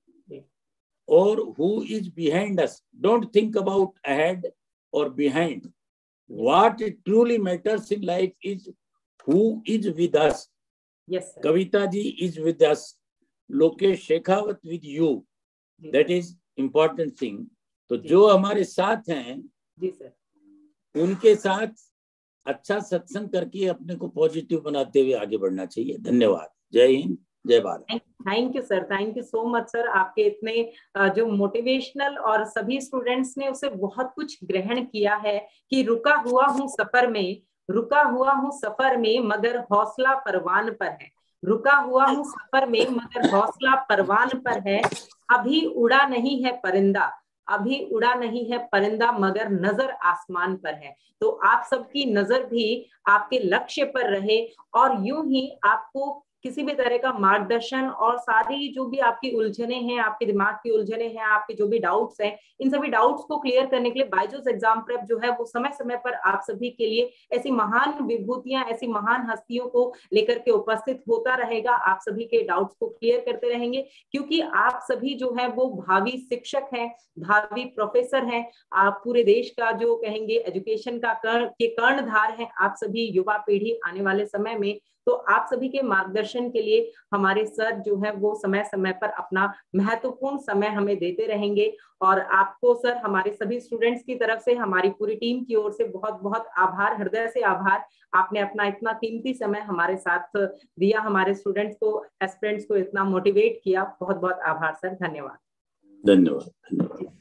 और who is behind us. Don't think about ahead और behind. What truly matters in life is who is with us. Yes, sir. Kavita ji is with us. Lokesh Shekhawat with you. Yes, that is important thing. तो जो हमारे साथ हैं, जी sir, उनके साथ अच्छा सत्संग करके अपने को पॉजिटिव बनाते हुए आगे बढ़ना चाहिए. धन्यवाद. जय हिंद. जय Bharat. Thank you sir, thank you so much sir. आपके इतने जो मोटिवेशनल, और सभी स्टूडेंट्स ने उसे बहुत कुछ ग्रहण किया है कि रुका हुआ हूँ सफर में, रुका हुआ हूँ सफर में मगर हौसला परवान पर है, रुका हुआ हूँ सफर में मगर हौसला परवान पर है, अभी उड़ा नहीं है परिंदा, अभी उड़ा नहीं है परिंदा मगर नजर आसमान पर है। तो आप सबकी नजर भी आपके लक्ष्य पर रहे, और यूं ही आपको किसी भी तरह का मार्गदर्शन और सारी जो भी आपकी उलझने हैं, आपके दिमाग की उलझने हैं, आपके जो भी डाउट्स हैं, इन सभी डाउट्स को क्लियर करने के लिए बायजूस एग्जाम प्रेप जो है वो समय समय पर आप सभी के लिए ऐसी महान विभूतियां, ऐसी महान हस्तियों को लेकर के उपस्थित होता रहेगा, आप सभी के डाउट्स को क्लियर करते रहेंगे, क्योंकि आप सभी जो है वो भावी शिक्षक हैं, भावी प्रोफेसर हैं, आप पूरे देश का जो कहेंगे एजुकेशन का कर्णधार हैं, आप सभी युवा पीढ़ी आने वाले समय में। तो आप सभी के मार्गदर्शन के लिए हमारे सर जो है वो समय समय पर अपना महत्वपूर्ण समय हमें देते रहेंगे, और आपको सर हमारे सभी स्टूडेंट्स की तरफ से, हमारी पूरी टीम की ओर से बहुत बहुत आभार, हृदय से आभार। आपने अपना इतना कीमती समय हमारे साथ दिया, हमारे स्टूडेंट्स को, एस्पिरेंट्स को इतना मोटिवेट किया, बहुत बहुत आभार सर, धन्यवाद। धन्यवाद।